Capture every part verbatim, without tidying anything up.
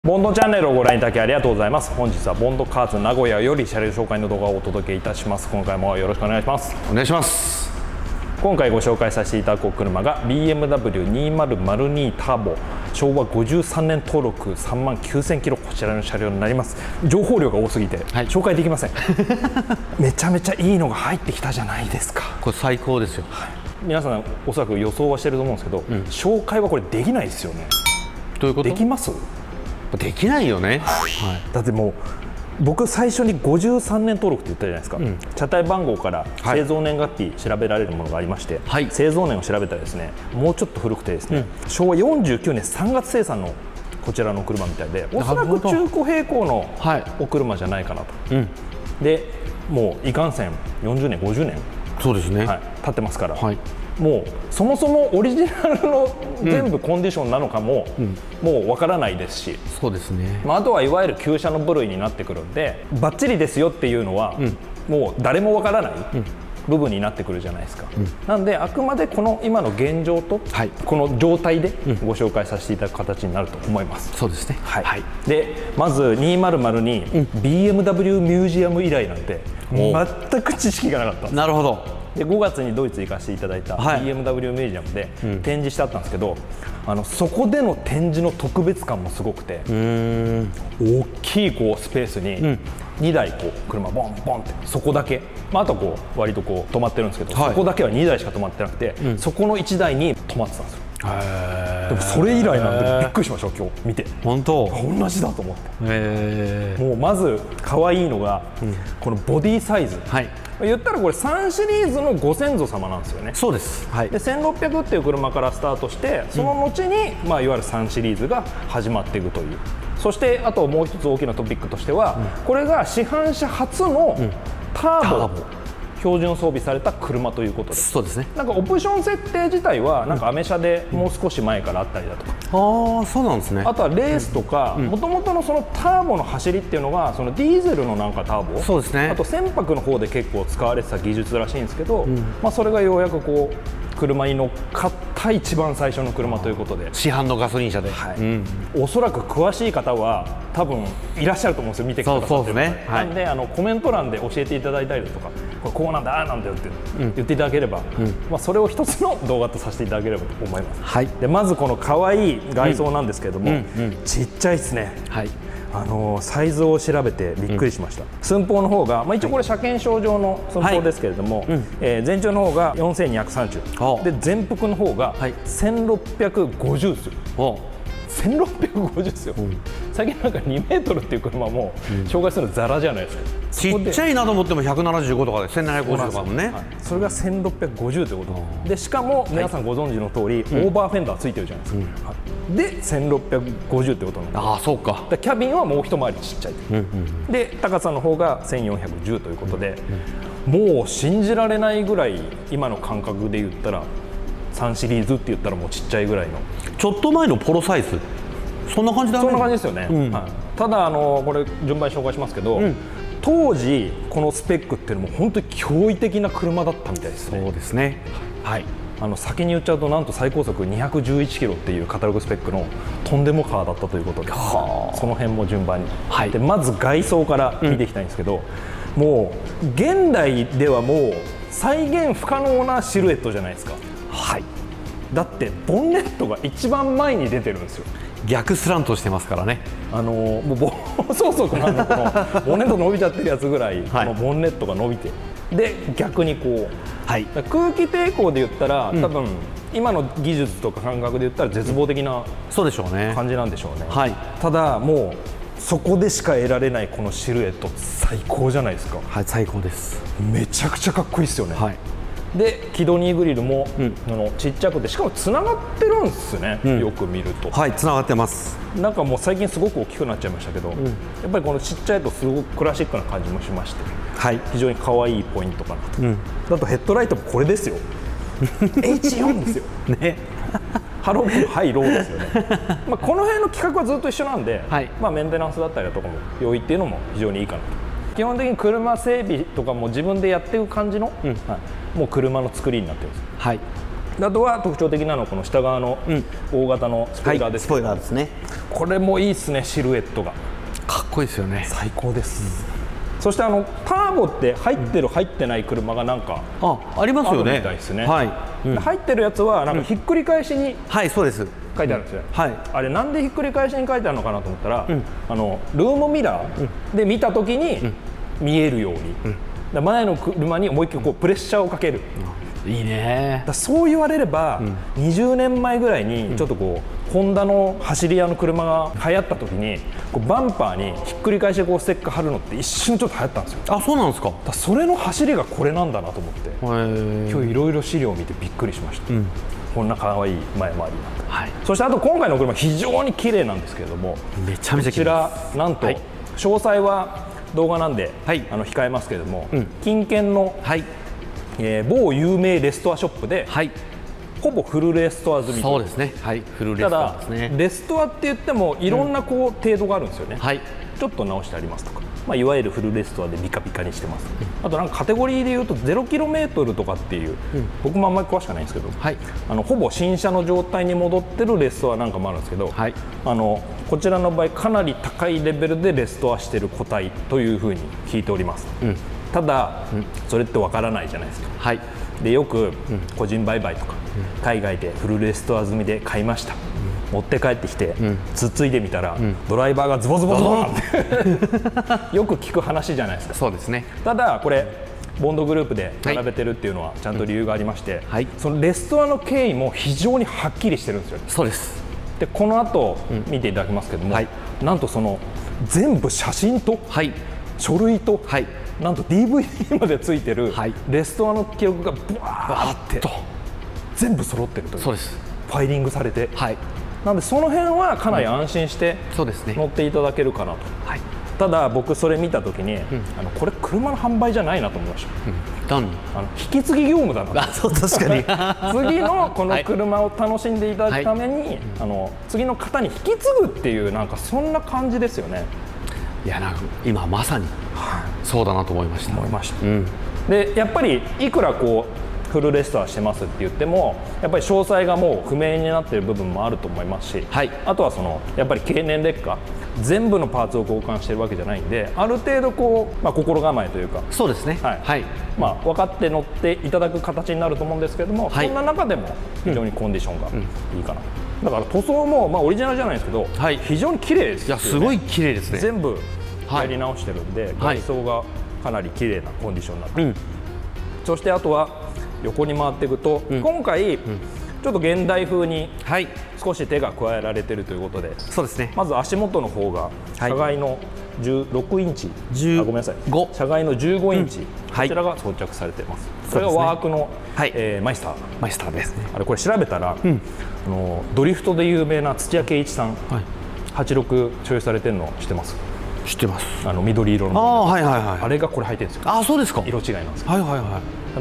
ボンドチャンネルをご覧いただきありがとうございます。本日はボンドカーツ名古屋より車両紹介の動画をお届けいたします。今回もよろしくお願いします。 お願いします。 今回ご紹介させていただく車が ビーエムダブリューにせんにターボしょうわごじゅうさんねん登録さんまんきゅうせんキロ、こちらの車両になります。情報量が多すぎて、はい、紹介できませんめちゃめちゃいいのが入ってきたじゃないですか。 これ最高ですよ、はい、 皆さんおそらく予想はしてると思うんですけど、うん、紹介はこれできないですよね。 どういうこと？ できます？ できないよね、 はい、だってもう僕最初にごじゅうさんねん登録って言ったじゃないですか、うん、車体番号から製造年月日調べられるものがありまして、はい、製造年を調べたらですね、もうちょっと古くてですね、うん、しょうわよんじゅうきゅうねんさんがつ生産のこちらの車みたいで、おそらく中古並行のお車じゃないかなと、はい、でもういかんせんよんじゅうねんごじゅうねんそうですね、 はい、経ってますから、はい、もうそもそもオリジナルの全部コンディションなのかも、うん、もうわからないですし、 そうですね、 まあ、あとはいわゆる旧車の部類になってくるんで、バッチリですよっていうのは、うん、もう誰もわからない、うん部分になってくるじゃないですか、うん、なんであくまでこの今の現状と、はい、この状態でご紹介させていただく形になると思います、 うん、そうですね、 はいはい、でまずにせんに、うん、ビーエムダブリュー ミュージアム以来なんて全く知識がなかったんです。 なるほど。 でごがつにドイツ行かせていただいた ビーエムダブリュー ミュージアムで展示してあったんですけど、うん、あのそこでの展示の特別感もすごくて、うーん大きいこうスペースににだいこう車ボンボンってそこだけ、まあ、あとこう割とこう止まってるんですけど、はい、そこだけはにだいしか止まってなくて、うん、そこのいちだいに止まってたんですよ。でもそれ以来なんでびっくりしました今日見て。 本当同じだと思って、もうまず可愛いのが、うん、このボディサイズ、はい、言ったらこれさんシリーズのご先祖様なんですよね。 そうです、はい、 でせんろっぴゃくっていう車からスタートして、その後に、うんまあ、いわゆるさんシリーズが始まっていくという。そしてあともう一つ大きなトピックとしては、うん、これが市販車初のターボ、うん標準装備された車ということです。 そうですね。 なんかオプション設定自体はなんかアメ車でもう少し前からあったりだとか、 うん、ああそうなんですね。 あとはレースとかもともとのそのターボの走りっていうのがそのディーゼルのなんかターボ、 そうですね、 あと船舶の方で結構使われてた技術らしいんですけど、うんまあ、それがようやくこう車に乗っかった一番最初の車ということで、 市販のガソリン車で、 はいうん、おそらく詳しい方は多分いらっしゃると思うんですよ、見てくださってる方。そうですね、はい、なんであのコメント欄で教えていただいたりだとか、これこうなんだああなんだよって言っていただければ、うんまあ、それを一つの動画とさせていただければと思います、はい、でまずこの可愛い外装なんですけれども、うんうんうん、ちっちゃいですね、はい、あのー、サイズを調べてびっくりしました、うん、寸法の方が、まあ、一応これ車検証上の寸法ですけれども、はいうんえー、前長の方がよんせんにひゃくさんじゅうで前幅の方がせんろっぴゃくごじゅうですよ。せんろっぴゃくごじゅうですよ、うん、最近なんかにメートルっていう車も紹介するのザラじゃないですか、 うん、ちっちゃいなと思ってもひゃくななじゅうごとかでせんななひゃくごじゅうとかもね、はい、 それがせんろっぴゃくごじゅうということで、しかも皆さんご存知の通り、はい、オーバーフェンダーついてるじゃないですか、うんはい、でせんろっぴゃくごじゅうということなんで、 ああそうか、 キャビンはもう一回りちっちゃい、うんうん、で高さの方がせんよんひゃくじゅうということで、うんうん、もう信じられないぐらい今の感覚で言ったらさんシリーズって言ったらもうちっちゃいぐらいの、 ちょっと前のポロサイズそんな感じだね。 そんな感じですよね、うんはい、ただあのこれ順番に紹介しますけど、うん、当時このスペックっていうのも本当に驚異的な車だったみたいですね。 そうですね、はい、 あの先に言っちゃうとなんと最高速にひゃくじゅういちキロっていうカタログスペックのとんでもカーだったということで、その辺も順番に、はい、でまず外装から見ていきたいんですけど、うん、もう現代ではもう再現不可能なシルエットじゃないですか。はい、だってボンネットが一番前に出てるんですよ。 逆スラントしてますからね。 あのー、もう暴走族のこのボンネット伸びちゃってるやつぐらい、はい、このボンネットが伸びてで逆にこう、はい、空気抵抗で言ったら、うん、多分今の技術とか感覚で言ったら絶望的な感じなんでしょうね。はい、ただもうそこでしか得られないこのシルエット最高じゃないですか。 はい、最高です。 めちゃくちゃかっこいいですよね。はいでキドニーグリルも、うん、あのちっちゃくてしかもつながってるんですね、うん、よく見ると。 はいつながってます。 なんかもう最近すごく大きくなっちゃいましたけど、うん、やっぱりこのちっちゃいとすごくクラシックな感じもしまして、はい、非常に可愛いポイントかなと、うん、だとヘッドライトもこれですよエイチよん ですよねハローハイローですよねまあこの辺の規格はずっと一緒なんで、はい、まあメンテナンスだったりだとかも用意っていうのも非常にいいかなと。基本的に車整備とかも自分でやっていく感じの、うんはい、もう車の作りになってます。はい、 あとは特徴的なのはこの下側の大型のスポイラーです、 はい、スポイラーですね。 これもいいですね、シルエットがかっこいいですよね。 最高です、うん、そしてあのターボって入ってる、うん、入ってない車がなんかあありますよね。 みたいですね、 はい、 うん、入ってるやつはなんかひっくり返しに、 うん、はいそうです書いてあるんですよ、 うん、はい、 あれなんでひっくり返しに書いてあるのかなと思ったら、うん、あのルームミラーで見たときに見えるように、うん、前の車に思いっきりこうプレッシャーをかける、 うん、いいね。 だそう言われれば、うん、にじゅうねんまえぐらいにちょっとこう、うん、ホンダの走り屋の車が流行った時にこうバンパーにひっくり返してこうステッカー貼るのって一瞬ちょっと流行ったんですよ。 あ、そうなんですか。 だそれの走りがこれなんだなと思って今日いろいろ資料を見てびっくりしました、うん、こんな可愛い前回りになった、はい、そしてあと今回の車非常に綺麗なんですけれども、 めちゃめちゃ綺麗です。 こちらなんと、はい、詳細は動画なんで、はい、あの控えますけれども、うん、近県の、はい、えー、某有名レストアショップで、はい、ほぼフルレストア済み。そうですね、はい、フルレストアですね。ただレストアって言ってもいろんなこう、うん、程度があるんですよね、はい、ちょっと直してありますとか、まあ、いわゆるフルレストアでビカビカにしてます、うん、あとなんかカテゴリーでいうとゼロキロメートルとかっていう、うん、僕もあんまり詳しくないんですけど、はい、あのほぼ新車の状態に戻ってるレストアなんかもあるんですけど、はい、あのこちらの場合かなり高いレベルでレストアしてる個体というふうに聞いております、うん、ただ、うん、それってわからないじゃないですか、はい、でよく、うん、個人売買とか、うん、海外でフルレストア済みで買いました、持って帰ってきて、うん、つっついでみたら、うん、ドライバーがズボズボズボなんてよく聞く話じゃないですか。そうですね。ただこれボンドグループで並べてるっていうのはちゃんと理由がありまして、はい、そのレストアの経緯も非常にはっきりしてるんですよ。そうです。でこの後、うん、見ていただきますけども、はい、なんとその全部写真と、はい、書類と、はい、なんと ディーブイディー までついてる、はい、レストアの記録がブワーって全部揃ってるという。そうです。ファイリングされて、はい、なのでその辺はかなり安心して乗っていただけるかなと、はい、ただ僕それ見たときに、うん、あのこれ車の販売じゃないなと思いました、うん、あの引き継ぎ業務だなと。あ、そう確かに次のこの車を楽しんでいただくために、はい、あの次の方に引き継ぐっていうなんかそんな感じですよね。いやなんか今まさにそうだなと思いました。思いました、うん、でやっぱりいくらこうフルレストアしてますって言ってもやっぱり詳細がもう不明になっている部分もあると思いますし、はい、あとはそのやっぱり経年劣化全部のパーツを交換してるわけじゃないんである程度こう、まあ、心構えというかそうですね、はいはい、まあ、分かって乗っていただく形になると思うんですけれども、はい、そんな中でも非常にコンディションがいいかな、うん、だから塗装も、まあ、オリジナルじゃないですけど、はい、非常に綺麗ですよね。いやすごい綺麗ですね。全部やり直してるんで、はい、外装がかなり綺麗なコンディションになって、うん、そしてあとは横に回っていくと、うん、今回、うん、ちょっと現代風に少し手が加えられているということで、そうですね、まず足元の方が車外のじゅうろくインチ、あごめんなさい車外のじゅうごインチ、うん、こちらが装着されています、はい、これがワークの、はい、えー、マイスターマイスターですね。あれこれ調べたら、うん、あのドリフトで有名な土屋圭一さん、はい、はちじゅうろく所有されてるの知ってます？知ってます。あの緑色のあ、はいはいはい、あれがこれ入ってるんですよ。あ、そうですか。色違いなんです。はいはいはい。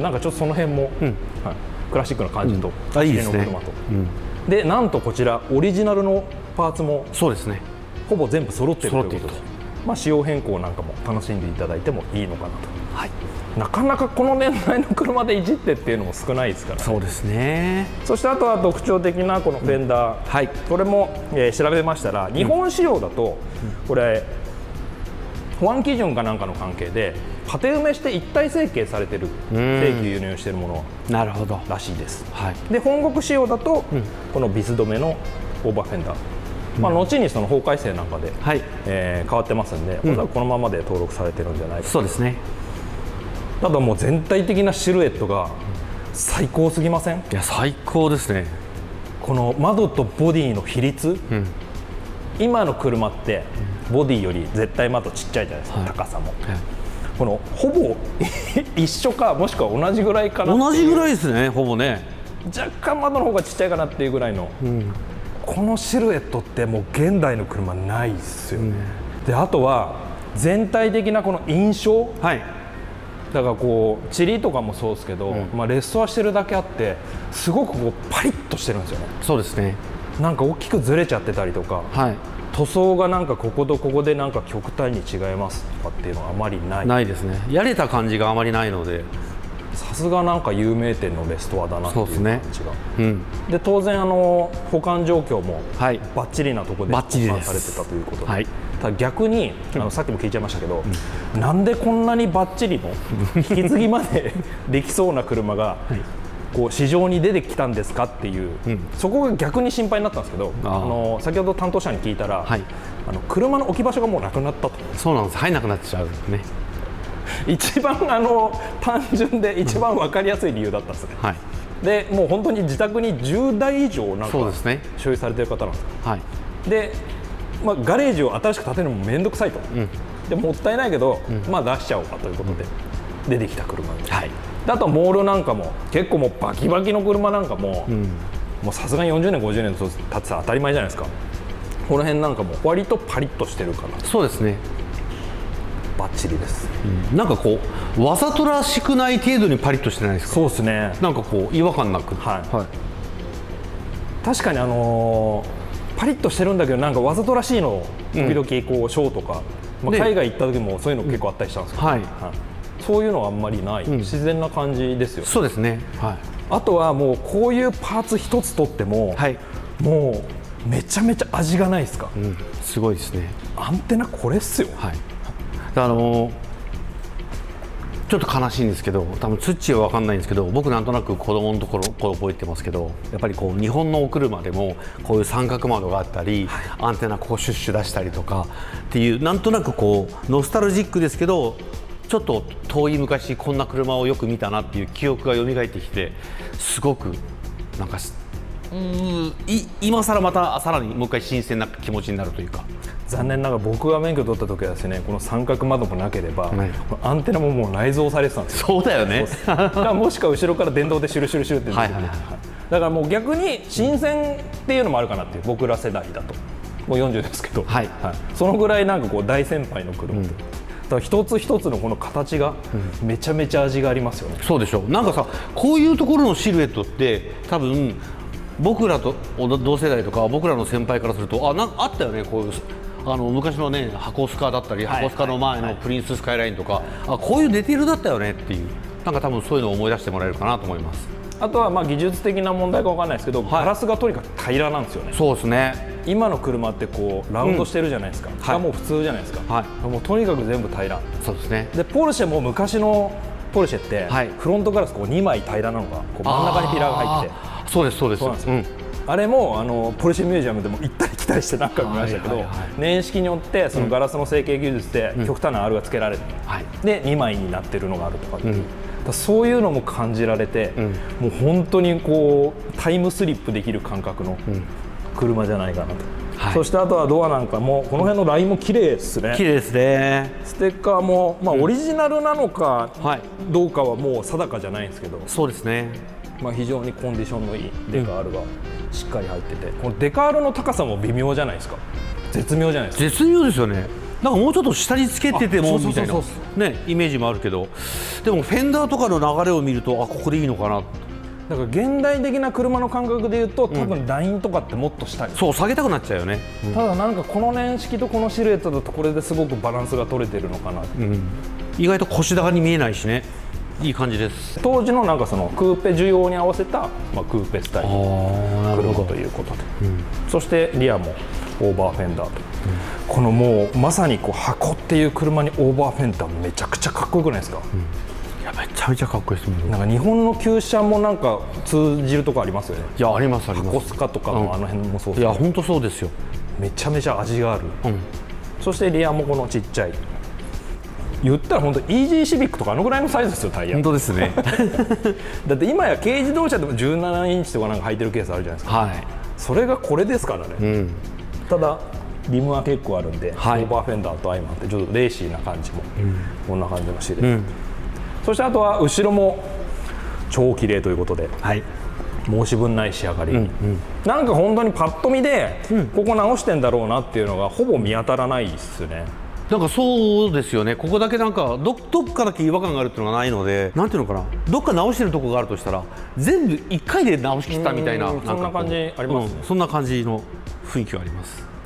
なんかちょっとその辺も、うん、はい、クラシックな感じと、うん、あ、いいですね。うん、でなんとこちらオリジナルのパーツもそうですね、ほぼ全部揃っているということで、まあ、仕様変更なんかも楽しんでいただいてもいいのかなと、はい、なかなかこの年代の車でいじってっていうのも少ないですから、ね、そうですね。そしてあとは特徴的なこのフェンダー、うん、はい、これも、えー、調べましたら日本仕様だと、うん、これ保安基準かなんかの関係で縦埋めして一体成形されてる正規輸入しているものなるほどらしいです、はい、で本国仕様だと、うん、このビス止めのオーバーフェンダー、うん、まあ、後にその法改正なんかで、はい、えー、変わってますんで、うん、このままで登録されてるんじゃないかと。そうですね。ただもう全体的なシルエットが最高すぎません？いや最高ですね。この窓とボディの比率、うん、今の車ってボディより絶対窓ちっちゃいじゃないですか、はい、高さも、はい、このほぼ一緒かもしくは同じぐらいかな。同じぐらいですね、ほぼね。若干窓の方がちっちゃいかなっていうぐらいの、うん、このシルエットってもう現代の車ないですよね、うん、であとは全体的なこの印象、はい、だからこうチリとかもそうですけど、うん、まあ、レストアしてるだけあってすごくこうパリッとしてるんですよね。そうですね。なんか大きくずれちゃってたりとか、はい、塗装がなんかこことここでなんか極端に違いますとかっていうのはあまりないないですね。やれた感じがあまりないので、 さすがなんか有名店のレストアだなっていう感じが。で、 うん、 で当然あの保管状況もはい、 バッチリなところで保管されてたということで、はい、ただ逆にあのさっきも聞いちゃいましたけど、うん、なんでこんなにバッチリの引き継ぎまでできそうな車が、はい、こう市場に出てきたんですかっていう、うん、そこが逆に心配になったんですけど、あの先ほど担当者に聞いたら、はい、あの車の置き場所がもうなくなったと。 そうなんです、入らなくなっちゃうね。 一番あの単純で一番分かりやすい理由だったんですね、はい、でもう本当に自宅にじゅうだい以上なんか所有されている方なんですよ、はい、で、まあ、ガレージを新しく建てるのも面倒くさいと、うん、でもったいないけど、うん、まあ出しちゃおうかということで、うん、出てきた車で、はい、であとモールなんかも結構もうバキバキの車なんかも、うん、もうさすがによんじゅうねんごじゅうねんと経ってたら当たり前じゃないですか。この辺なんかも割とパリッとしてるかな。 そうですね、 バッチリです、 うん、なんかこうわざとらしくない程度にパリッとしてないですか。 そうですね、 なんかこう違和感なく、 はいはい、確かにあのー、パリッとしてるんだけどなんかわざとらしいのを時々こうショーとか、まあ、海外行った時もそういうの結構あったりしたんですけど、はいはい、そういうのはあんまりない、うん、自然な感じですよ。 そうですね、はい、 あとはもうこういうパーツ一つとっても、はい、もうめちゃめちゃ味がないですか、 うん、すごいですね。 アンテナこれっすよ、はい、 あのちょっと悲しいんですけど、多分ツッチーは分かんないんですけど、僕なんとなく子供のところこれ覚えてますけど、やっぱりこう日本のお車でもこういう三角窓があったり、はい、アンテナこうシュッシュ出したりとかっていうなんとなくこうノスタルジックですけど、ちょっと遠い昔こんな車をよく見たなっていう記憶が蘇ってきて、すごくなんかうーんい今更またさらにもう一回新鮮な気持ちになるというか。 残念ながら僕が免許取った時はですね、この三角窓もなければ、はい、アンテナももう内蔵されてたんですよ。 そうだよね。 かもしくは後ろから電動でシュルシュルシュルって出てくる。だからもう逆に新鮮っていうのもあるかなっていう、僕ら世代だともうよんじゅうですけど、はいはい、そのぐらいなんかこう大先輩の車、うん、だから一つ一つのこの形がめちゃめちゃ味がありますよね、 うん、そうでしょう。なんかさ、こういうところのシルエットって多分僕らと同世代とか僕らの先輩からすると、あ、なんかあったよね、こういうあの昔のね箱スカだったり、はい、箱スカの前のプリンススカイラインとか、はいはいはい、あ、こういうディテールだったよねっていう、なんか多分そういうのを思い出してもらえるかなと思います。 あとはまあ技術的な問題かわかんないですけど、はい、ガラスがとにかく平らなんですよね。 そうですね。 今の車ってこうラウンドしてるじゃないですか、うん、はい、もう普通じゃないですか、はい、もうとにかく全部平ら。 そうですね。 でポルシェも昔のポルシェって、はい、フロントガラスこうにまい平らなのがこう真ん中にピラーが入って、 そうですそうです。そうなんですよ、うん、 あれもあのポルシェミュージアムでも行ったり来たりして何回も見ましたけど、年式によってそのガラスの成形技術で極端な R がつけられて、うん、でにまいになってるのがあるとか、うん、だそういうのも感じられて、うん、もう本当にこうタイムスリップできる感覚の車じゃないかなと、はい、そしてあとはドアなんかもこの辺のラインも綺麗ですね。 綺麗ですね。 ステッカーも、まあ、オリジナルなのかどうかはもう定かじゃないんですけど、 そうですね、 まあ、非常にコンディションのいいデカールがしっかり入ってて、うん、このデカールの高さも微妙じゃないですか。絶妙じゃないですか。 絶妙ですよね。なんかもうちょっと下につけててもみたいなねイメージもあるけど、でもフェンダーとかの流れを見ると、あ、ここでいいのかな。 だから現代的な車の感覚でいうと、多分ラインとかってもっと下に、 うん、そう下げたくなっちゃうよね、うん、 ただなんかこの年式とこのシルエットだとこれですごくバランスが取れてるのかな、うん、 意外と腰高に見えないしね、いい感じです。 当時のなんかそのクーペ需要に合わせた、まあ、クーペスタイルの車ということで、うん、そしてリアもオーバーフェンダーと、うん、このもうまさにこう箱っていう車にオーバーフェンダーめちゃくちゃかっこよくないですか、うん、 いやめちゃめちゃかっこいいですもん。 なんか日本の旧車もなんか通じるとこありますよね。 いやありますあります。 箱スカとかのあの辺もそうです、 ね、いや本当そうですよ。 めちゃめちゃ味がある、うん、そしてリアもこのちっちゃい、言ったら本当イージーシビックとかあのぐらいのサイズですよ、タイヤ。 本当ですね。 だって今や軽自動車でもじゅうななインチとかなんか履いてるケースあるじゃないですか、はい、それがこれですからね、うん、ただリムは結構あるんで、はい、オーバーフェンダーと相まってちょっとレーシーな感じも、うん、こんな感じのシルエット、うん、そしてあとは後ろも超綺麗ということで、はい、申し分ない仕上がり、うんうん、なんか本当にパッと見で、うん、ここ直してんだろうなっていうのがほぼ見当たらないですね。 なんかそうですよね。ここだけなんか ど, どっかだけ違和感があるっていうのがないので、なんていうのかな、どっか直してるところがあるとしたら全部いっかいで直しきったみたいな、 そんな感じありますね、 うん、そんな感じの雰囲気があります。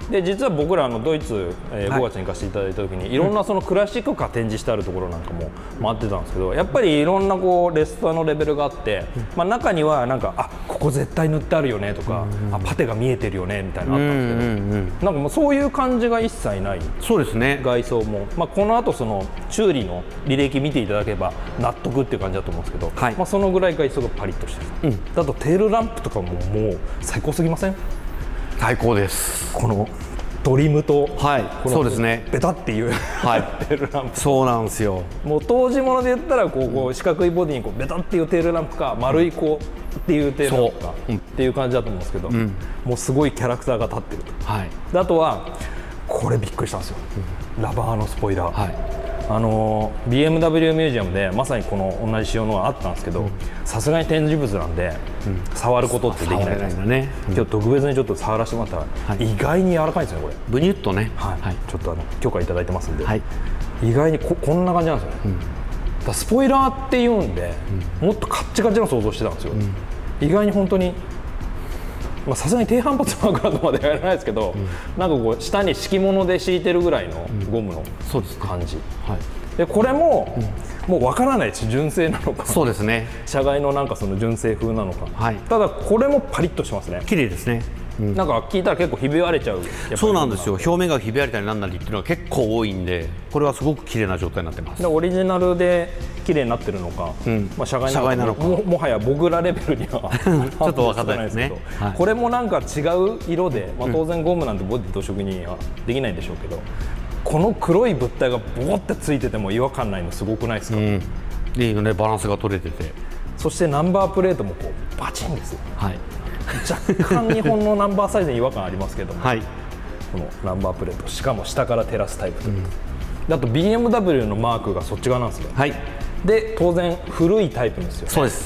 で実は僕らあのドイツ、えーはい、ごがつに行かせていただいた時にいろんなそのクラシックカー展示してあるところなんかも回ってたんですけど、やっぱりいろんなこうレストランのレベルがあって、まあ、中にはなんかあここ絶対塗ってあるよねとか、うんうん、あパテが見えてるよねみたいなのあったんですけど、うんうんうん、なんかもうそういう感じが一切ない。 そうですね。 外装も、まあ、この後その修理の履歴見ていただければ納得っていう感じだと思うんですけど、はい、まあそのぐらい外装がパリッとしてる、うん、だとテールランプとかももう最高すぎません？ 最高です。 このトリムと、 はい、 このそうですね、 ベタっていう、はい、テールランプ、 そうなんですよ。 もう当時もので言ったらこう、こう四角いボディにこうベタっていうテールランプか丸いこうっていうテールランプか、うん、っていう感じだと思うんですけど、うん、もうすごいキャラクターが立ってると、はい、であとはこれびっくりしたんですよ、うん、ラバーのスポイラー、はい、あの ビーエムダブリュー ミュージアムでまさにこの同じ仕様のがあったんですけど、さすがに展示物なんで、うん、触ることってできないですね、うん、今日特別にちょっと触らせてもらったら、はい、意外に柔らかいんですよねこれ。 ブニュッとね、 はいはい、ちょっとあの許可いただいてますんで、はい、意外に こ, こんな感じなんですよね、うん、だスポイラーっていうんで、うん、もっとカッチカチの想像してたんですよ、うん、意外に本当にさすがに低反発マグナとまではやらないですけど、うん、なんかこう下に敷物で敷いてるぐらいのゴムの感じ、うん、はい、でこれも、うん、もう分からないです、純正なのか、 そうですね、 車外のなんかその純正風なのか、はい、ただこれもパリッとしますね、 綺麗ですね、うん、 なんか聞いたら結構ひび割れちゃう、 そうなんですよ、表面がひび割れたりなんなりっていうのが結構多いんで、これはすごく綺麗な状態になってます。 でオリジナルで綺麗になってるのか、うん、まあ車外なのか も, もはや僕らレベルにはちょっと分かんないですね、 はい、これもなんか違う色で、まあ、当然ゴムなんてボディ同色にはできないんでしょうけど、この黒い物体がボコってついてても違和感ないのすごくないですか、うん、 いいのね、バランスが取れてて、 そしてナンバープレートもこうバチンですよ、はい、若干日本のナンバーサイズに違和感ありますけども、はい、このナンバープレートしかも下から照らすタイプという、うん、あと ビーエムダブリュー のマークがそっち側なんですよ、はい、で当然古いタイプですよね。 そうです、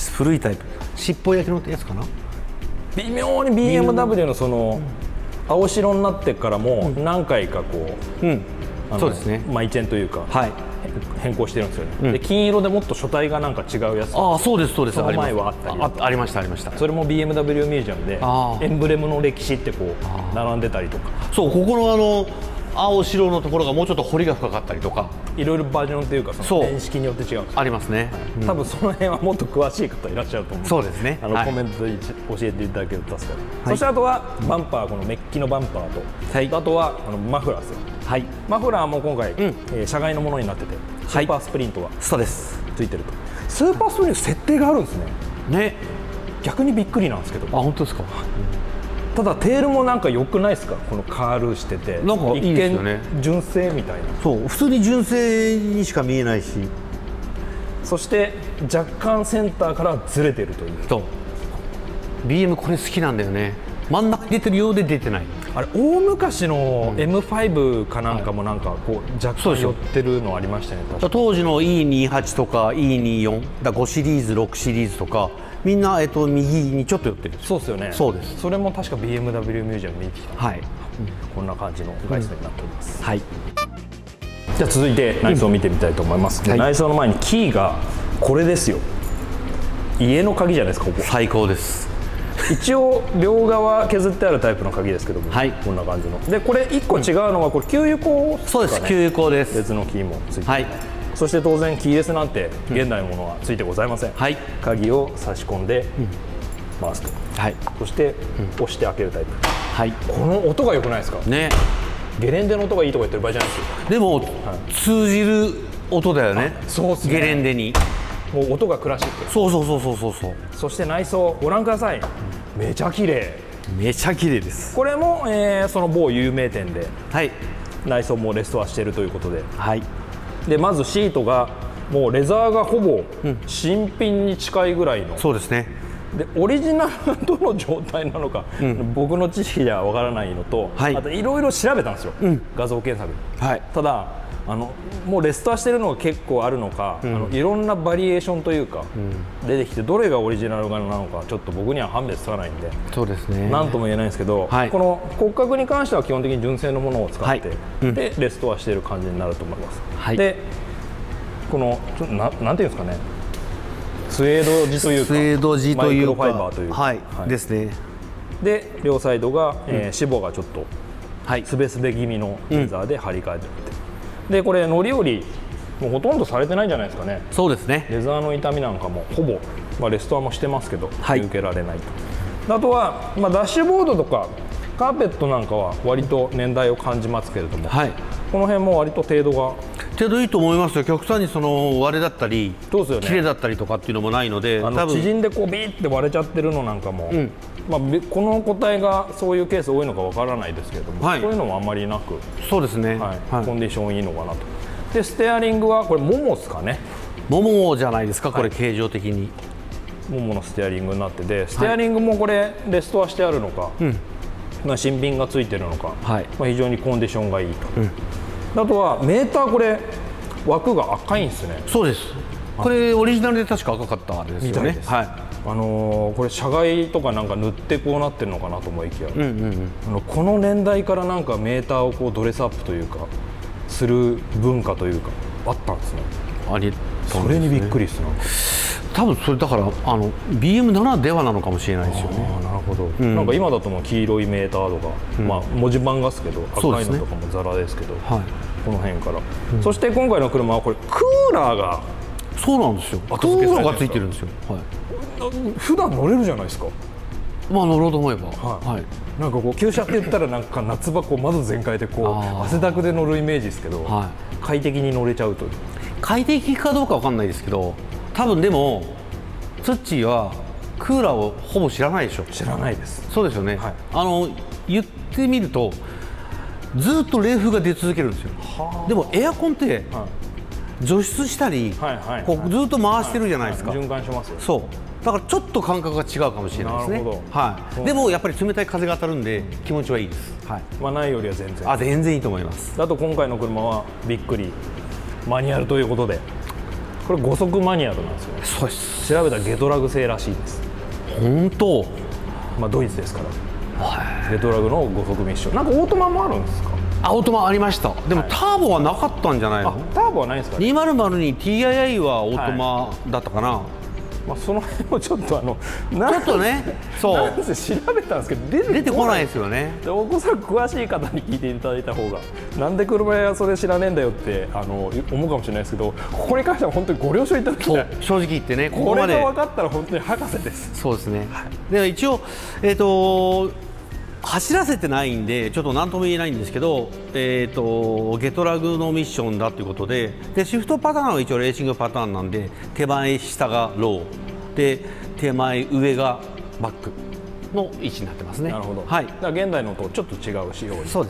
古いタイプ、尻尾焼きのやつかな、 微妙に ビーエムダブリュー のその青白になってからも何回かこう、うん、そうですね、マイチェンというか、はい、変更してるんですよね、うん、で金色でもっと書体がなんか違うやつ、 ああそうですそうです、 その前はあったりあ, あ, ありましたありました、 それも ビーエムダブリュー ミュージアムでエンブレムの歴史ってこう並んでたりとか、 そう、ここのあの青白のところがもうちょっと彫りが深かったりとか、 いろいろバージョンというかその電式によって違うんです、 ありますね、 はい、うん、多分その辺はもっと詳しい方いらっしゃると思うので、 そうですね、 あの、はい、コメントで教えていただけると助かる、はい、そしてあとはバンパー、このメッキのバンパーと、はい、あとはあのマフラーですよ、はい、マフラーも今回、うん、えー、車外のものになってて、スーパースプリントがついてると、スーパースプリント設定があるんですね。ね、逆にびっくりなんですけど。 あ、本当ですか。 ただテールもなんか良くないですか、このカールしてて、 なんかいいですよね、 一見純正みたいな。 そう、普通に純正にしか見えないし、 そして若干センターからずれてるという。 そう、 ビーエム これ好きなんだよね、真ん中に出てるようで出てない。 あれ大昔の エムファイブ かなんかもなんかこう若干寄ってるのありましたね、確か当時の イーにじゅうはち とか イーにじゅうよん だごシリーズろくシリーズとかみんな、えっと、右にちょっと寄ってる。 そうですよね。 そうです。 それも確か ビーエムダブリュー ミュージアム見に来た、はい、うん、こんな感じの外装になっております、うん、はい。じゃあ続いて内装を見てみたいと思います、うん、はい、内装の前にキーがこれですよ。家の鍵じゃないですか、ここ。 最高です。 一応両側削ってあるタイプの鍵ですけども、はい、こんな感じので、これいっこ違うのはこれ給油口ですかね。 そうです、給油口です。 別のキーもついて、 はい、 そして当然キーレスなんて現代のものはついてございません、うん、はい、鍵を差し込んで回すと、はい、そして押して開けるタイプ、はい、この音が良くないですかね。ゲレンデの音がいいとか言ってる場合じゃないですよ。 でも、はい、通じる音だよね。そうっすね、ゲレンデにもう音がクラシック。 そうそうそうそうそうそう。 そして内装ご覧ください、うん、めちゃ綺麗。 めちゃ綺麗です。 これも、えー、その某有名店で、はい、内装もレストアしているということで、はい、でまずシートがもうレザーがほぼ新品に近いぐらいの、うん、 そうですね。 でオリジナルどの状態なのか、うん、僕の知識ではわからないのと、はい、あといろいろ調べたんですよ、うん、画像検索、はい、ただあのもうレストアしてるのが結構あるのか、うん、あのいろんなバリエーションというか、うん、出てきてどれがオリジナルなのかちょっと僕には判別つかないんで、そうですね、なんとも言えないんですけど、はい、この骨格に関しては基本的に純正のものを使って、はい、うん、でレストアしている感じになると思います、はい、でこのちょななんていうんですかね、スウェード地というか、 スウェード地というか、 マイクロファイバーというか、 はい、はい、ですね。 で両サイドが、うん、えー、脂肪がちょっとすべすべ気味のレザーで張り替えてあって、うん、でこれ乗り降りもうほとんどされてないんじゃないですかね。 そうですね。 レザーの傷みなんかもほぼ、まあ、レストアもしてますけど、はい、受けられないと。あとは、まあ、ダッシュボードとかカーペットなんかは割と年代を感じますけれども、はい、この辺も割と程度が程度いいと思いますよ。極端にその割れだったり切れだったりとかっていうのもないので、 あの縮んでこうビーって割れちゃってるのなんかも、うん、まあ、この個体がそういうケース多いのかわからないですけれども、はい、そういうのもあんまりなく、 そうですね、 はいはい、コンディションいいのかなと。でステアリングはこれモモですかね。 モモじゃないですか、これ形状的に、 はい、モモのステアリングになってて、ステアリングもこれレストアしてあるのか、はい、まあ新品がついてるのか、はい、まあ非常にコンディションがいいと、うん、あとはメーターこれ枠が赤いんですね。 そうです。これオリジナルで確か赤かったあれですよね。はい。 あのー、これ車外とかなんか塗ってこうなってるのかなと思いきや、うんうんうん、あのこの年代からなんかメーターをこうドレスアップというかする文化というかあったんですね。 あり、 それにびっくりする。 多分それだからあの ビーエムならではなのかもしれないですよね。 あ、なるほど、うん、なんか今だともう黄色いメーターとか、うん、まあ文字盤がですけど赤いのとかもザラですけど、はい、この辺から、うん、そして今回の車はこれクーラーがそうなんですよ。クーラーがついてるんですよ。はい、 普段乗れるじゃないですか。 まあ乗ろうと思えば、 はいはい、なんかこう旧車って言ったらなんか夏場こう窓全開でこう汗だくで乗るイメージですけど、はい、快適に乗れちゃうという。 快適かどうかわかんないですけど、多分でもツッチーはクーラーをほぼ知らないでしょ。 知らないです。 そうですよね、はい、あの言ってみるとずっと冷風が出続けるんですよ。でもエアコンって、はい、除湿したり、こうずっと回してるじゃないですか。 はいはいはい、循環しますよ。 そうだからちょっと感覚が違うかもしれないですね。はい、でもやっぱり冷たい風が当たるんで気持ちはいいです。はい、 まあないよりは全然あ全然いいと思います。 あと今回の車はびっくりマニュアルということで、これご速マニュアルなんですよね。 そうです。 調べたらゲトラグ製らしいです。 本当。 まあドイツですから、ゲトラグのご速ミッション。なんかオートマもあるんですか。 あ、オートマありました。でも、はい、ターボはなかったんじゃないの。 ターボはないんですか、ね、 にまるまるに ティーアイアイ はオートマだったかな、はい、 まあ、その辺もちょっとあのちょっとね、そうなんせ調べたんですけど出てこない、 出てこないですよね。 でおそらく詳しい方に聞いていただいた方が、なんで車屋それ知らねえんだよってあの思うかもしれないですけど、ここに関しては本当にご了承いただきたい。 正直言ってね、 ここまでこれが分かったら本当に博士です。 そうですね、はい、で一応えっ、ー、と走らせてないんでちょっと何とも言えないんですけど、えー、とゲトラグのミッションだということで、でシフトパターンは一応レーシングパターンなんで、手前下がローで手前上がバックの位置になってますね。 なるほど、 はい、 だから現代のとちょっと違う仕様になってるから、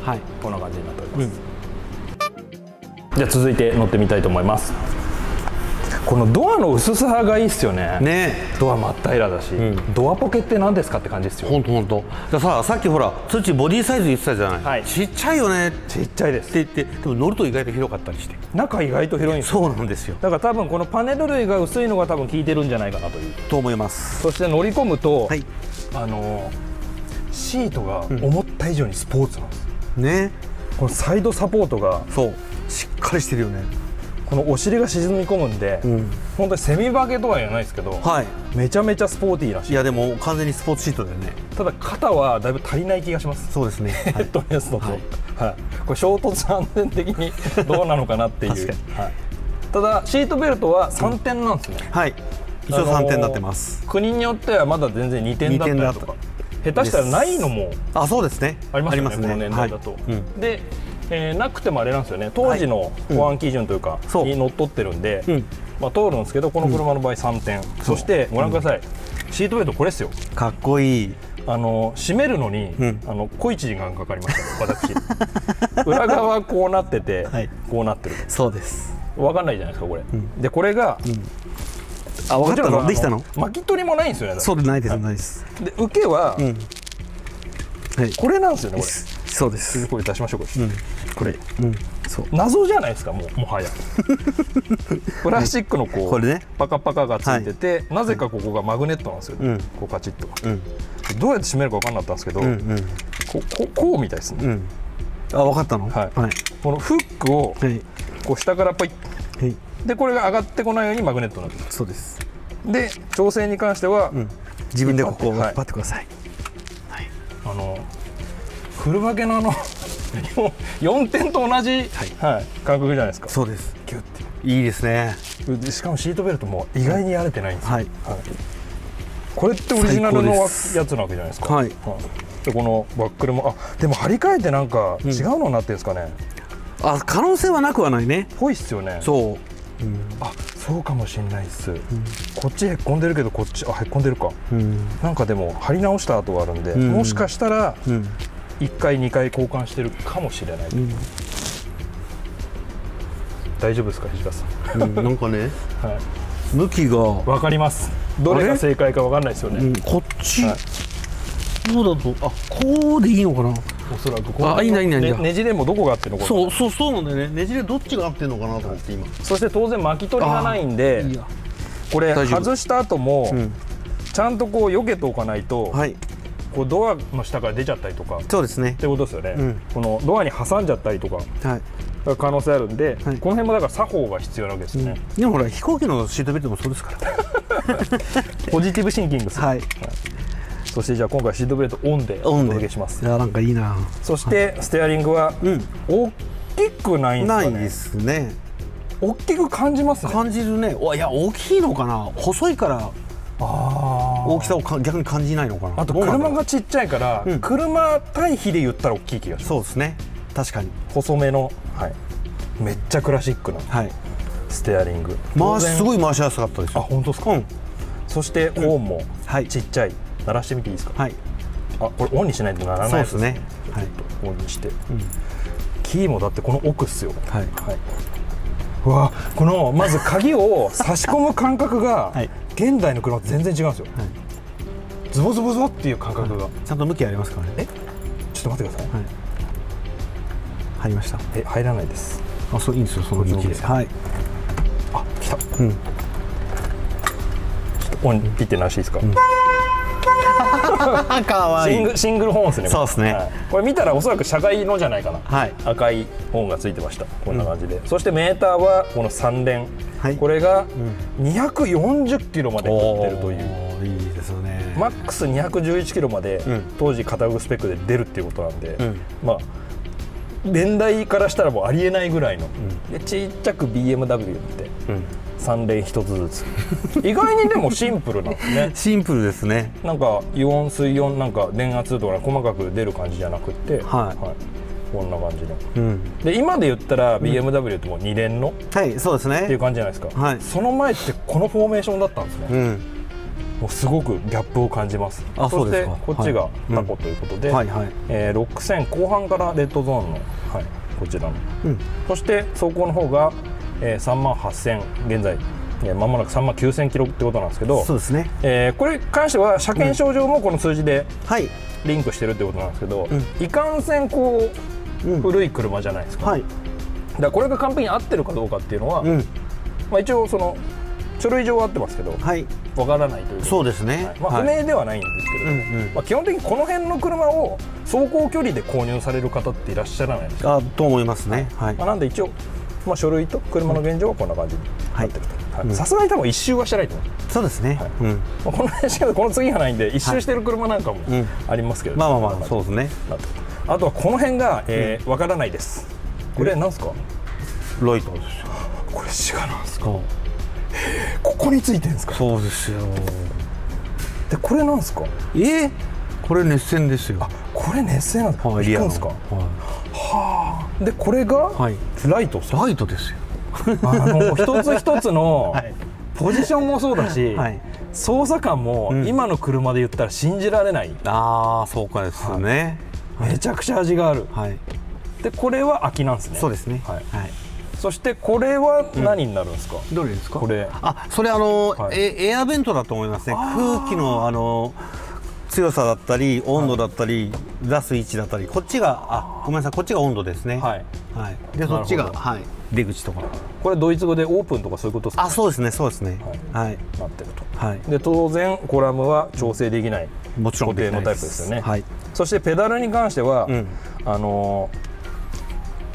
はい、こんな感じになっております、うん、じゃあ続いて乗ってみたいと思います。このドアの薄さがいいっすよね。ね、ドア真っ平らだし、うん、ドアポケって何ですかって感じですよ。 本当本当。だささっきほらツッチボディサイズ言ってたじゃない、はい、ちっちゃいよね。 ちっちゃいですって言って、でも乗ると意外と広かったりして、 中意外と広いんですよ。 そうなんですよ。 だから多分このパネル類が薄いのが多分効いてるんじゃないかなというと思います。 そして乗り込むと、はい、あのシートが思った以上にスポーツなんです、うん、ね。このサイドサポートがそうしっかりしてるよね。 このお尻が沈み込むんで、うん、本当にセミバゲとは言わないですけど、はい、めちゃめちゃスポーティーらしい。 いやでも完全にスポーツシートだよね。 ただ肩はだいぶ足りない気がします。 そうですね、 ヘッドレストと、はいはい、これ衝突安全的にどうなのかなっていう、はい、ただシートベルトはさんてんなんですね、うん、はい、 一応さんてんになってます。 国によってはまだ全然にてんだったりとか、下手したらないのもあそうですね、 ありますよね、この年代だと、はい、うん、でえー、なくてもあれなんですよね、当時の保安基準というか、はい、にのっとってるんで、うん、まあ、通るんですけど、この車の場合さんてん、うん、そしてご覧ください、うん、シートベルトこれですよ。 かっこいい。 あの締めるのに、うん、あの小一時間かかりましたね、私裏側はこうなってて、はい、こうなってる。 そうです。 分かんないじゃないですかこれ、うん、でこれが、うん、 あ、分かったのできたの。 巻き取りもないんですよね。 そうでないです、はい、ないです。 で受けは、うん、はい、これなんですよね。これそうです。 これ出しましょう。これ、うん、これ、うん、 そう謎じゃないですか、もうもはやプラスチックのこう、これね、パカパカがついてて、はい、なぜかここがマグネットなんですよ、うん、こうカチッと、うん、どうやって閉めるか分かんなかったんですけど、うん、うん、こここうみたいですね、うん、 あ、分かったの、 はい、はい、このフックをこう下からポイッ、はい、でこれが上がってこないようにマグネットになってます。 そうです。 で調整に関しては、うん、 自分でここを引っ張ってください、 はい、あの車系のあのよんてんと同じ、はいはい、感覚じゃないですか。 そうです。 ギュッていいですね。 でしかもシートベルトも意外にやれてないんですよ、はいはい、これってオリジナルのやつなわけじゃないですか。はい、でこのバックルもあでも張り替えてなんか違うのになってるんですかね、 うん、あ可能性はなくはないね。 ぽいっすよね。そう、うん、あそうかもしれないっす、うん、こっちへっこんでるけどこっちあへっこんでるか、うん、なんかでも貼り直した跡があるんで、うん、もしかしたらいっかいにかい交換してるかもしれない、うん、大丈夫ですか土方さん、 うん、なんかね、はい、向きが分かります。どれが正解か分かんないですよね、うん、 こっち、はい、そうだとあこうでいいのかな。 おそらくこあいいないいないね、 ねじれもどこがあってるのかそうそうそうなんだよね。ねじれどっちが合ってるのかなと思って今。 そして当然巻き取りがないんで、いいこれ外した後も、うん、ちゃんとこう避けておかないと、はい、こうドアの下から出ちゃったりとかそうですねってことですよね、うん、このドアに挟んじゃったりとか、はい、可能性あるんで、はい、この辺もだから作法が必要なわけですね、 うん、でもほら飛行機のシートベルトもそうですからポジティブシンキングです、はいはい、そしてじゃあ今回シートベルトオンでお願いします。 いやなんかいいな。 そしてステアリングは大きくないんですかね。 ないですね。 大きく感じますね。 感じるね。いや大きいのかな。細いからあ大きさをか逆に感じないのかな。 あと車がちっちゃいから、うん、車対比で言ったら大きい気がします。 そうですね。確かに細めの、はい、めっちゃクラシックな、はい、ステアリング。 回しすごい回しやすかったですよ。 あ本当ですか、うん、そしてホーンもちっちゃい、鳴らしてみていいですか。はい。あこれオンにしないとならないですね。そうですね。はい。オンにして、うん、キーもだってこの奥っすよ。はい。はい。うわこのまず鍵を差し込む感覚が、はい、現代の車と全然違うんですよ。はい、ズボズボズボっていう感覚が、はい、 ちゃんと向きありますからね。 えちょっと待ってください。はい、 入りました。 え入らないです。 あそういいんですよその向きで。はい。 あ来た。うん。ちょっとオンピッてなしいですか。うんかわいいシング、シングルホーンですね。 そうですね、 はい、これ見たらおそらく車外のじゃないかな、はい、赤いホーンがついてました。こんな感じで、うん、そしてメーターはこのさん連、はい、これがにひゃくよんじゅっキロまでいってるという、 いいですね。 マックスにひゃくじゅういちキロまで、うん、当時カタログスペックで出るっていうことなんで、うん、まあ年代からしたらもうありえないぐらいの、うん、でちっちゃく ビーエムダブリュー って、うんさん連ひとつずつ意外にでもシンプルなんですね。 シンプルですね。 なんか油温水温なんか電圧とか細かく出る感じじゃなくて、はいはい、こんな感じの、うん、で今で言ったら ビーエムダブリュー ってもうに連の、 うん、はいそうですねっていう感じじゃないですか、はい、その前ってこのフォーメーションだったんですね、うん、もうすごくギャップを感じます。あそしてこっちがタコということで、はいはいえー、ろくせん後半からレッドゾーンの、はい、こちらの、うん、そして走行の方がえー、さんまんはっせん現在、えー、間もなくさんまんきゅうせんキロってことなんですけど、 そうですね、 えー、これに関しては車検証上もこの数字でリンクしてるってことなんですけど、うん、いかんせんこう、うん、古い車じゃないですか、はい、だからこれが完璧に合ってるかどうかっていうのは、うんまあ、一応その書類上は合ってますけど、はい、分からないというそうですね、 はいまあ、不明ではないんですけれども、はいうんうんまあ、基本的にこの辺の車を走行距離で購入される方っていらっしゃらないですか。 あと思いますね、はいまあ、 なんで一応まあ、書類と車の現状はこんな感じになってると。さすがに多分一周はしてないと思う。 そうですね、はいうんまあ、この辺しかこの次がないんで一周してる車なんかもありますけど、 はいうん、まあまあまあそうですね。 あとはこの辺が、えー、分からないです。これなんですか。 ライトですよ。 これシガなんですか。えー、ここについてるんですか。 そうですよ。 でこれなんですか。 えー、これ熱線ですよ。 あこれ熱線なんですか。はい、引くんですか。はいはあ、でこれがライト、 はい、ライトですよ。 あの一つ一つのポジションもそうだし、はい、操作感も今の車で言ったら信じられない、うん、 ああそうかですね、 はい、めちゃくちゃ味がある、はい、でこれは空きなんですね。 そうですね、はいはい、そしてこれは何になるんですか、 うん、どれですか。 これあそれあの、はい、エ, エアベントだと思いますね。空気のあの強さだったり温度だったり、はい、出す位置だったり、こっちがあごめんなさいこっちが温度ですね。はい、はい、でそっちが、はい、出口とか。 これドイツ語でオープンとかそういうことですか。 あそうですねそうですね、はい、はい、 なってると、はい、で当然コラムは調整できない、うん、もちろん固定のタイプですよね。はい、そしてペダルに関しては、うん、あの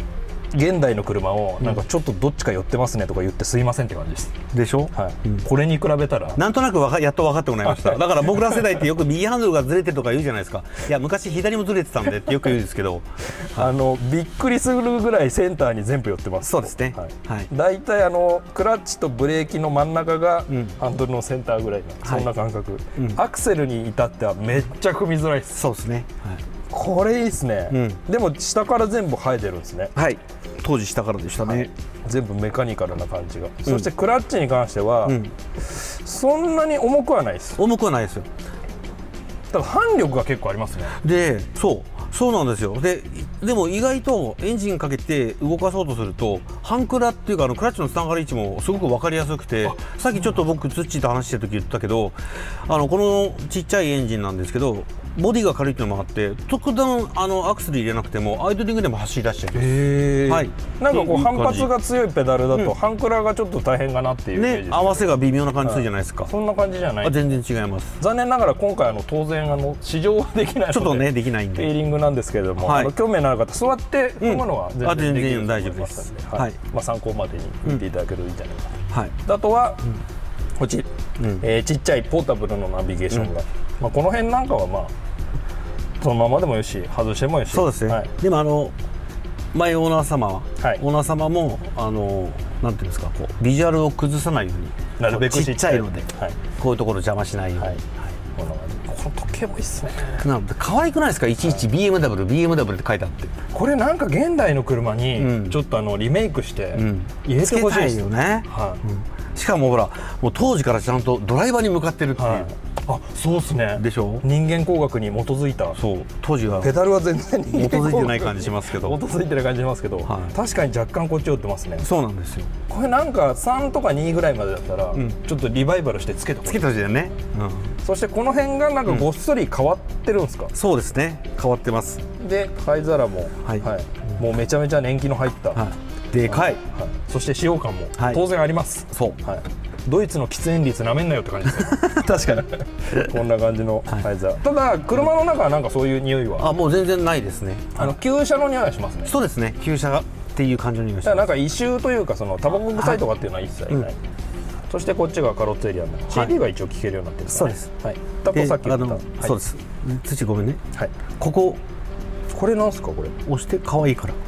現代の車をなんかちょっとどっちか寄ってますねとか言ってすいませんって感じです。 でしょ、 はい、うん、これに比べたらなんとなくわかやっと分かってもらいました。だから僕ら世代ってよく右ハンドルがずれてるとか言うじゃないですか。いや昔左もずれてたんでってよく言うんですけどあのびっくりするぐらいセンターに全部寄ってます。 そうですね、 はいはい、だいたいあのクラッチとブレーキの真ん中がハンドルのセンターぐらいの、うん、そんな感覚、はい、うん、アクセルに至ってはめっちゃ踏みづらいです。 そうですね、はい、 これいいですね、うん、でも下から全部生えてるんですね。 はい、当時下からでしたね、はい、 全部メカニカルな感じが、うん、そしてクラッチに関しては、うん、そんなに重くはないです。 重くはないですよ。 ただ反力が結構ありますね。 でそうそうなんですよ。ででも意外とエンジンかけて動かそうとすると半クラっていうかあのクラッチのつながり位置もすごく分かりやすくて、さっきちょっと僕ツッチーと話してる時言ったけど、あのこのちっちゃいエンジンなんですけどボディが軽いっていうのもあって特段あのアクセル入れなくてもアイドリングでも走り出しちゃいます。へー、はい、 なんかこう反発が強いペダルだと、うん、半クラがちょっと大変かなっていうイメージです、 ね、合わせが微妙な感じするじゃないですか、 はい、そんな感じじゃない。 あ全然違います。 残念ながら今回あの当然あの試乗はできないのでちょっとねできないんでフィーリングなんですけれども、はい、あの興味のある方座って踏むのは全然できると思いますので、はい、まあ、参考までに見ていただけるといいんじゃないかと、はい、あとは、うん、こっち、うん、えー、ちっちゃいポータブルのナビゲーションが、うん、まあ、この辺なんかはまあそのままでもよし外してもよし。 そうですね、はい、でもあの前オーナー様は、はい、オーナー様もあのなんていうんですか、こうビジュアルを崩さないようになるべくちっちゃいので、はい、こういうところ邪魔しないように、はいはい、 このこの時計もいいっすね。 なんか可愛くないですか、いちいち ビーエムダブリュー、ビーエムダブリュー って書いてあって、 これなんか現代の車にちょっとあのリメイクして入れてほしいですよね、はい、うん、しかもほらもう当時からちゃんとドライバーに向かってるっていう、はい、あ、そうですね。でしょ。人間工学に基づいた。そう。当時はペダルは全然基づいてない感じしますけど。基づいてない感じしますけど、はい、確かに若干こっち寄ってますね。そうなんですよ。これなんかさんとかにぐらいまでだったら、うん、ちょっとリバイバルしてつけてほしい。つけてほしいよね。うん。そしてこの辺がなんかごっそり変わってるんですか。うん、そうですね。変わってます。で灰皿も、はい、はい、もうめちゃめちゃ年季の入った。はい、でかい。はい。そして使用感も当然あります。はい、そう。はい。ドイツの喫煙率なめんなよって感じですよ確かにこんな感じの灰皿、はい、ただ車の中はなんかそういう匂いは、あ、もう全然ないですね。あの旧車の匂いはしますね。そうですね、旧車っていう感じの匂いします。なんか異臭というかそのタバコ臭いとかっていうのは一切ない、はい、うん、そしてこっちがカロッツエリアになる、はい、シーディー が一応聴けるようになってる、ね、そうです、はい、だとさっき言った、はい、そうです。土ごめんね、はい、こここれなんすか、これ押して可愛いから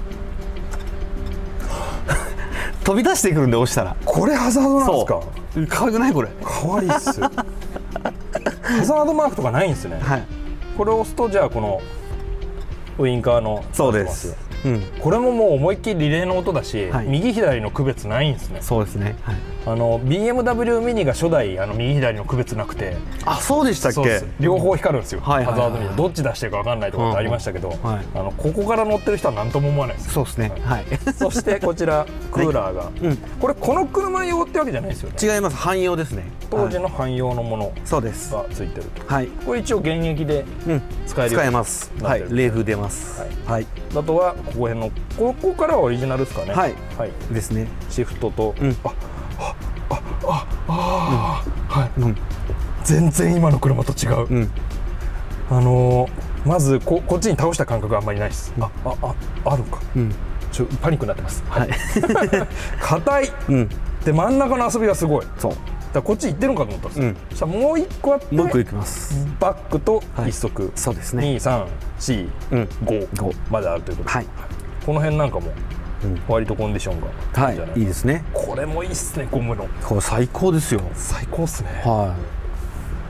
飛び出してくるんで、押したら。これハザードなんですか。可愛くない？これ可愛いっすハザードマークとかないんですね、はい、これを押すとじゃあこのウインカーの、そうです、うん、これももう思いっきりリレーの音だし、はい、右左の区別ないんですね。そうですね、はい、あの ビーエムダブリュー ミニが初代あの右左の区別なくて、あ、そうでしたっけ。両方光るんですよ、ハザードミニ、どっち出してるか分かんないとかってありましたけど、はい、あのここから乗ってる人は何とも思わないです。そうですね、はい、そしてこちらクーラーが、はい、うん、これこの車用ってわけじゃないですよね。違います、汎用ですね。当時の汎用のものがついてると、はい、これ一応現役で使えるようになってる、うん、使えます、はい、冷風出ます、はいはい、あとはここ辺のここからはオリジナルですかね。はい、はい、ですね。シフトと、うん、あああああ、うん、はい、うん、全然今の車と違う、うん、あのー、まず こ, こっちに倒した感覚があんまりないです、うん、ああああるか、うん、ちょパニックになってます。はい、硬い、うん、で真ん中の遊びがすごい。そうだこっち行ってるのかと思ったんですよ、うん、そしたらもう一個あって、もう一個行きます。バックと一足、はい、そうですね、に、さん、し、ごまであるということで、はい、この辺なんかも割とコンディションがいいんじゃないか、はい、いいですね。これもいいっすね、ゴムの。これ最高ですよ。最高っすね。はい、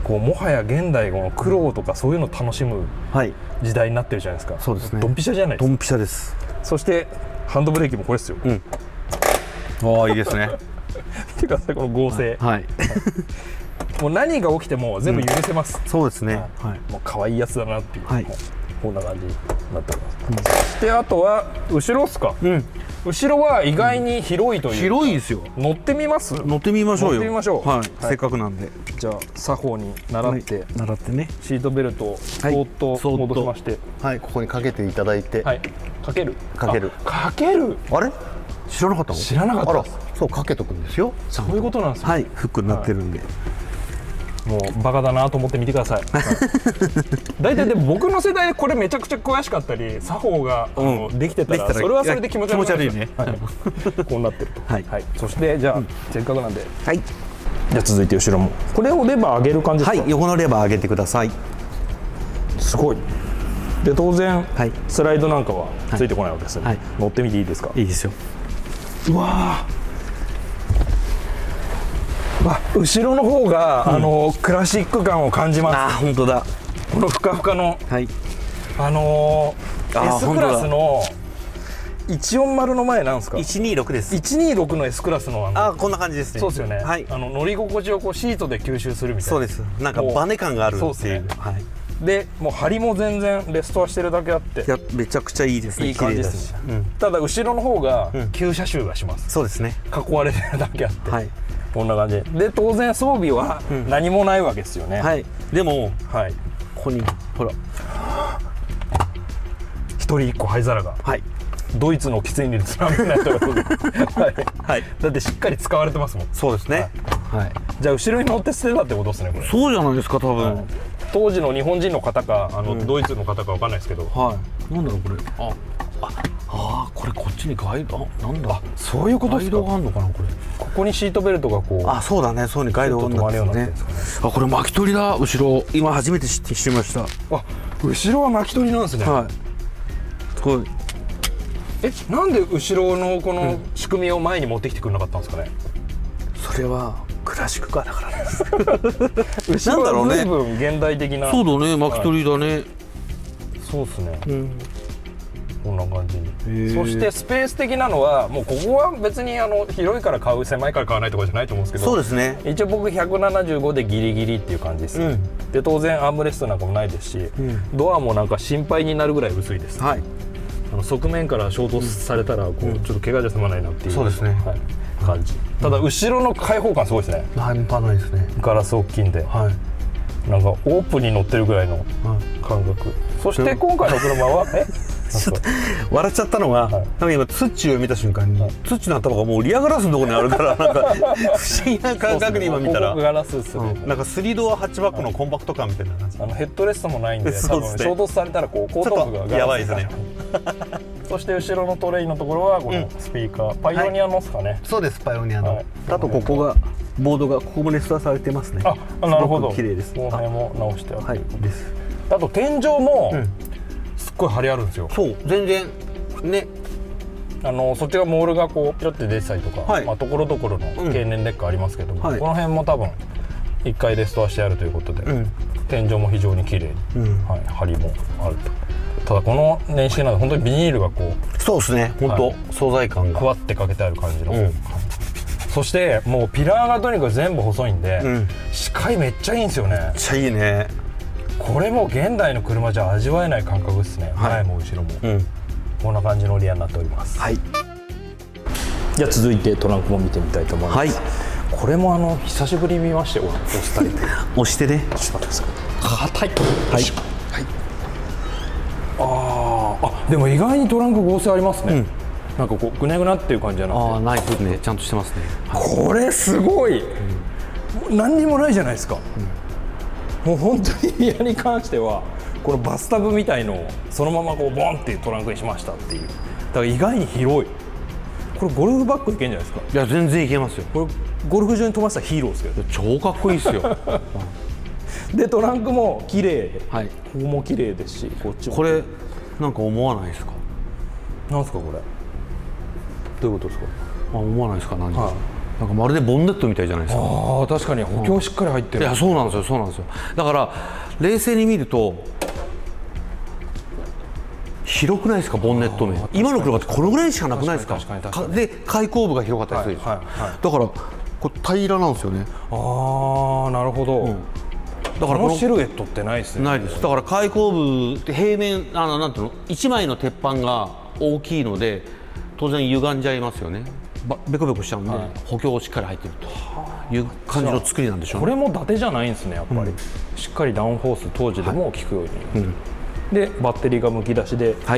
こうもはや現代の苦労とかそういうのを楽しむ時代になってるじゃないですか。そうですね。ドンピシャじゃないですか。ドンピシャです。そしてハンドブレーキもこれですよ。うん、ああ、いいですね見てください、この合成、はい、もう何が起きても全部許せます、うん、そうですね、はい、もう可愛いやつだなっていう、はい、こんな感じになっております、うん、そしてあとは後ろっすか、うん、後ろは意外に広いという、うん、広いですよ。乗ってみます。乗ってみましょうよ。乗ってみましょう、はいはい、せっかくなんで。じゃあ作法に習って、はい、習ってね、シートベルトをそーっと戻しまして、はい、ここにかけていただいて、はい、かけるかけるかけるあれ知らなかったの？知らなかった。あら、そう、かけとくんですよ。そういうことなんですよ。はい、フックになってるんで、はい、 もうバカだなと思って見てください。大体でも僕の世代でこれめちゃくちゃ詳しかったり作法が、うん、あのできてたらそれはそれで気持ち悪いね。はい、こうなってると。はい、はい、そしてじゃあ、うん、せっかくなんで、はい、じゃあ続いて後ろもこれをレバー上げる感じですか。 はい、横のレバー上げてください。 すごい。で当然、はい、スライドなんかはついてこないわけですよね。はい、乗ってみていいですか。 いいですよ。 うわあ、後ろの方が、うん、あのクラシック感を感じます。 あ、本当だ。 このふかふかの、はい、あのー、S クラスのいちよんまるの前なんですか。 いちにろくです。 いちにろくの S クラスのあのあ、こんな感じですね。 そうですよね。はい、あの乗り心地をこうシートで吸収するみたいな。 そうです。なんかバネ感があるっていう。そうですね。はい。 でもう梁も全然レストアしてるだけあって、 いやめちゃくちゃいいですね。 いい感じですね。うん、ただ後ろの方が急車臭がします。 うん、そうですね。 囲われてるだけあって。はい。こんな感じで当然装備は何もないわけですよね。 うん、はい。でも、はい、ここにほら一人一個灰皿が、はい、ドイツの喫煙率なんてないとはい、はい、だってしっかり使われてますもん。 そうですね。はい。はい、 じゃあ後ろに乗って捨てたってことですねこれ。 そうじゃないですか多分。はい、 当時の日本人の方かあの、うん、ドイツの方かわかんないですけど。 はい。なんだろうこれ。あ。ああ、これこっちにガイド、あ、なんだ、 そういうことですか。 ガイドがあるのかなこれ。 ここにシートベルトがこう。 あ、そうだね、そうにガイドがあるんですね。あ、これ巻き取りだ、後ろ。今初めて知って知りました。 あ、後ろは巻き取りなんですね。はい。 すごい。 え、なんで後ろのこの仕組みを前に持ってきてくれなかったんですかね。 うん、それはクラシックカーだからです。 なんだろうね。随分現代的な。 そうだね、巻き取りだね。はい、 そうですね。うん、こんな感じに。そしてスペース的なのはもうここは別にあの広いから買う狭いから買わないとかじゃないと思うんですけど。 そうですね。 一応僕ひゃくななじゅうごでギリギリっていう感じです、うん、で当然アームレストなんかもないですし、うん、ドアもなんか心配になるぐらい薄いです、はい、あの側面から衝突されたらこう、うん、ちょっと怪我じゃ済まないなっていう、そうですね、はい、感じ。ただ後ろの開放感すごいですね。 半端ないですね。 ガラス大きいんで、はい、なんかオープンに乗ってるぐらいの感覚、はい、そして今回の車はえちょっと笑っちゃったのが、はい、なんか今ツッチーを見た瞬間に、はい、ツッチーの頭がもうリアガラスのところにあるからなんか不思議な感覚で今見たら、 ガラスですね、 うん、なんかスリードアハッチバックのコンパクト感みたいな感じ、 はい、あのヘッドレストもないんで、多分衝突されたらこう後頭部がガラスやばいですね。 そして後ろのトレイのところはこのスピーカー、うん、パイオニアのですかね、はい、 そうです、パイオニアの、はい、あとここがボードがここもレストアされてますね。 あ、なるほど、 綺麗です。 この辺も直してある、 はい、です。 あと天井も、うん、すっごい張りあるんですよ。 そう全然ね、 あのそっちがモールがこうピロって出てたりとか、はい、まあ、ところどころの経年劣化ありますけども、うん、この辺も多分いっかいレストアしてあるということで、うん、天井も非常に綺麗に、うん、はい、張りもあると。ただこの年式なんで本当にビニールがこう、 そうですね、本当、はい、素材感がふわってかけてある感じの、うん、はい、そしてもうピラーがとにかく全部細いんで、うん、視界めっちゃいいんですよね。 めっちゃいいね。 これも現代の車じゃ味わえない感覚ですね、はい、前も後ろも、うん、こんな感じのリアになっております。はい、じゃあ続いてトランクも見てみたいと思います。はい、これもあの久しぶりに見ましたよ、押したり押してね、 ちょっと待ってください。硬い。はい、はい、ああ、でも意外にトランク合成ありますね、うん、なんかこうぐねぐなっていう感じじゃなくて、 ああ、ないですね、ちゃんとしてますね。 これすごい、うん、何にもないじゃないですか、うん、もう本当にリアに関してはこのバスタブみたいのをそのままこうボンっていうトランクにしましたっていう。だから意外に広い。これゴルフバッグいけんじゃないですか。 いや全然いけますよ。 これゴルフ場に飛ばしたヒーローですけど、 超かっこいいですよ。 でトランクも綺麗で、はい、ここも綺麗ですし、こっちも。 これなんか思わないですか。 なんですかこれ。どういうことですか。 あ、思わないですか。何ですか、はい、なんかまるでボンネットみたいじゃないですか。 ああ、確かに補強しっかり入ってる。 いや、そうなんですよ、そうなんですよ。だから冷静に見ると広くないですか、ボンネット面。今の車ってこのぐらいしかなくないですか。で開口部が広かったりする、はいはいはい、だからこれ平らなんですよね。 ああ、なるほど、うん、だからこのシルエットってないですね。 ないです。だから開口部って平面、あのなんていうの、一枚の鉄板が大きいので当然歪んじゃいますよね。ベコベコしちゃうんで、はい、補強しっかり入ってるという感じの作りなんでしょうね。 これも伊達じゃないんですね、やっぱり、うん、しっかりダウンフォース当時でも効くように、はい、うん、でバッテリーがむき出しで、はい、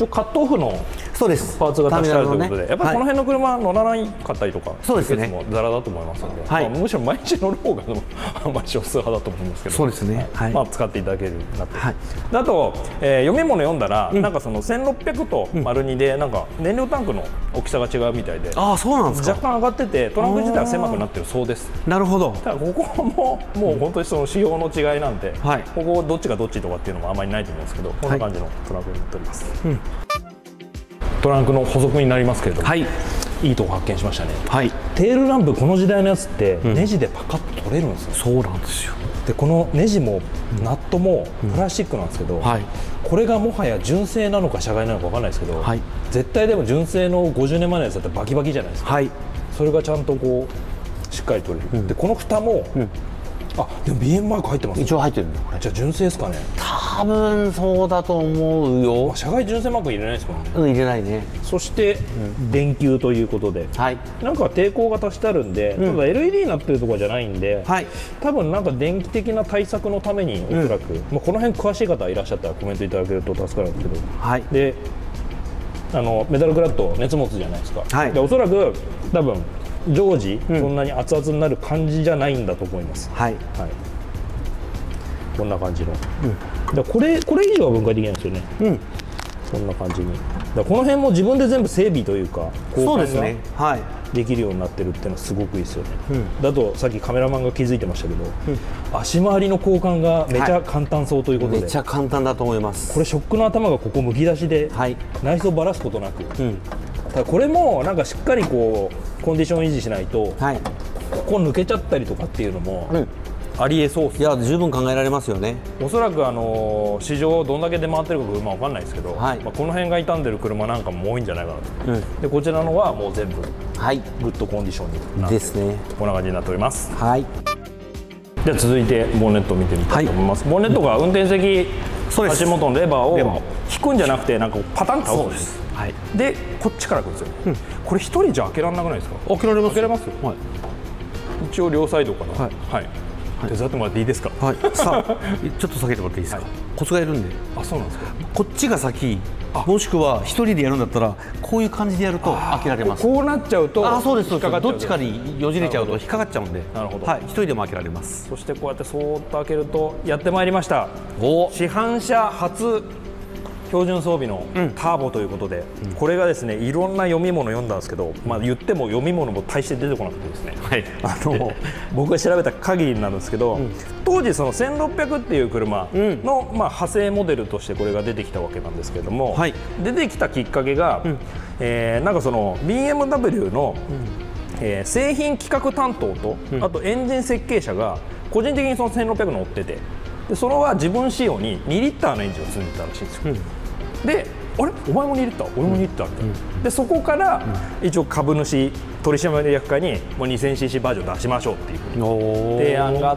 一応カットオフのそうですパーツが足してあるということで、 ね、 やっぱりこの辺の車乗らないかったりとか、 そうですね、 もザラだと思いますので、 はい、 まあ、むしろ毎日乗る方があんまり少数派だと思うんですけど、 そうですね、 はい、まあ、使っていただけるようになって、はい、あと、えー、読み物読んだら、うん、なんかそのせんろっぴゃくと丸にでなんか燃料タンクの大きさが違うみたいで、 ああ、そうなんですか。 若干上がっててトランク自体は狭くなってるそうです。 なるほど。 ただここももう本当にその仕様の違いなんで、はい、ここどっちがどっちとかっていうのもあんまりないと思うんですけど、こんな感じのトランクになっております。うん、トランクの補足になりますけれども、はい、いいとこ発見しましたね。はい、テールランプこの時代のやつってネジでパカッと取れるんですよ。 そうなんですよ。 でこのネジもナットもプラスチックなんですけど、うん、はい、これがもはや純正なのか社外なのか分かんないですけど、はい、絶対でも純正のごじゅうねんまえのやつだったらバキバキじゃないですか。はい、それがちゃんとこうしっかり取れる。うん、でこの蓋も、うん、あ、でも ビーエム マーク入ってます。 一応入ってるんだこれ。 じゃあ純正ですかね。 多分そうだと思うよ。 まあ、社外純正マーク入れないですもんね。 うん、入れないね。 そして、うん、電球ということで、はい、なんか抵抗が足してあるんで、うん、ただ エルイーディー になってるとかじゃないんで、はい、多分なんか電気的な対策のためにおそらく、うん、まあこの辺詳しい方いらっしゃったらコメントいただけると助かるんですけど、はい、であのメタルクラッド熱持つじゃないですか。はい、でおそらく多分常時、うん、そんなに熱々になる感じじゃないんだと思います。はい、はい、こんな感じの、うん、だこれこれ以上は分解できないんですよね。うん、こんな感じに。だこの辺も自分で全部整備というか交換ができるようになってるっていうのはすごくいいですよね。うん、だとさっきカメラマンが気づいてましたけど、うん、足回りの交換がめちゃ簡単そうということで、はい、 めちゃ簡単だと思います。 これショックの頭がここむき出しで、はい、内装ばらすことなく、うん、ただこれもなんかしっかりこうコンディション維持しないと、はい、ここ抜けちゃったりとかっていうのも、うん、ありえそうです。 いや十分考えられますよね。 おそらくあの市場どんだけ出回ってるか車わかんないですけど、はい、まあこの辺が傷んでる車なんかも多いんじゃないかなと。うん、でこちらのはもう全部、はい、グッドコンディションになってですね。こんな感じになっております。はい。では続いてボンネットを見てみたいと思います。はい、ボンネットが運転席足元のレバーを引くんじゃなくてなんかパタンと倒すんです。はい、でこっちから来るんですよ。うん、これ一人じゃ開けられなくないですか。 開けられます。 開けられます。はい、一応両サイドから。はい。はい、手伝ってもらっていいですか。はい、 さあちょっと下げてもらっていいですか。はい、コツがいるんで。 あ、そうなんですか。 こっちが先、もしくは一人でやるんだったらこういう感じでやると開けられます。 こうなっちゃうと、 あ、そうです、そうです。どっちかによじれちゃうと引っかかっちゃうんで。なるほど。はい、一人でも開けられます。 そしてこうやってそーっと開けるとやってまいりました。お、市販車初標準装備のターボということで、うん、これがですねいろんな読み物読んだんですけど、まあ、言っても読み物も大して出てこなくてですね、はい、あの僕が調べた限りになるんですけど、うん、当時そのせんろっぴゃくっていう車の、うん、まあ、派生モデルとしてこれが出てきたわけなんですけれども、はい、出てきたきっかけが、うん、えー、なんかその ビーエムダブリュー の、うん、えー、製品企画担当と、うん、あとエンジン設計者が個人的にそのせんろっぴゃく乗ってて、でそれは自分仕様ににリッターのエンジンを積んでたらしいんですよ。うん、で、あれお前もにリッター俺もにリッターみたいな、うん、でそこから一応株主取締役会にもう にせんシーシー バージョン出しましょうっていう提案があって、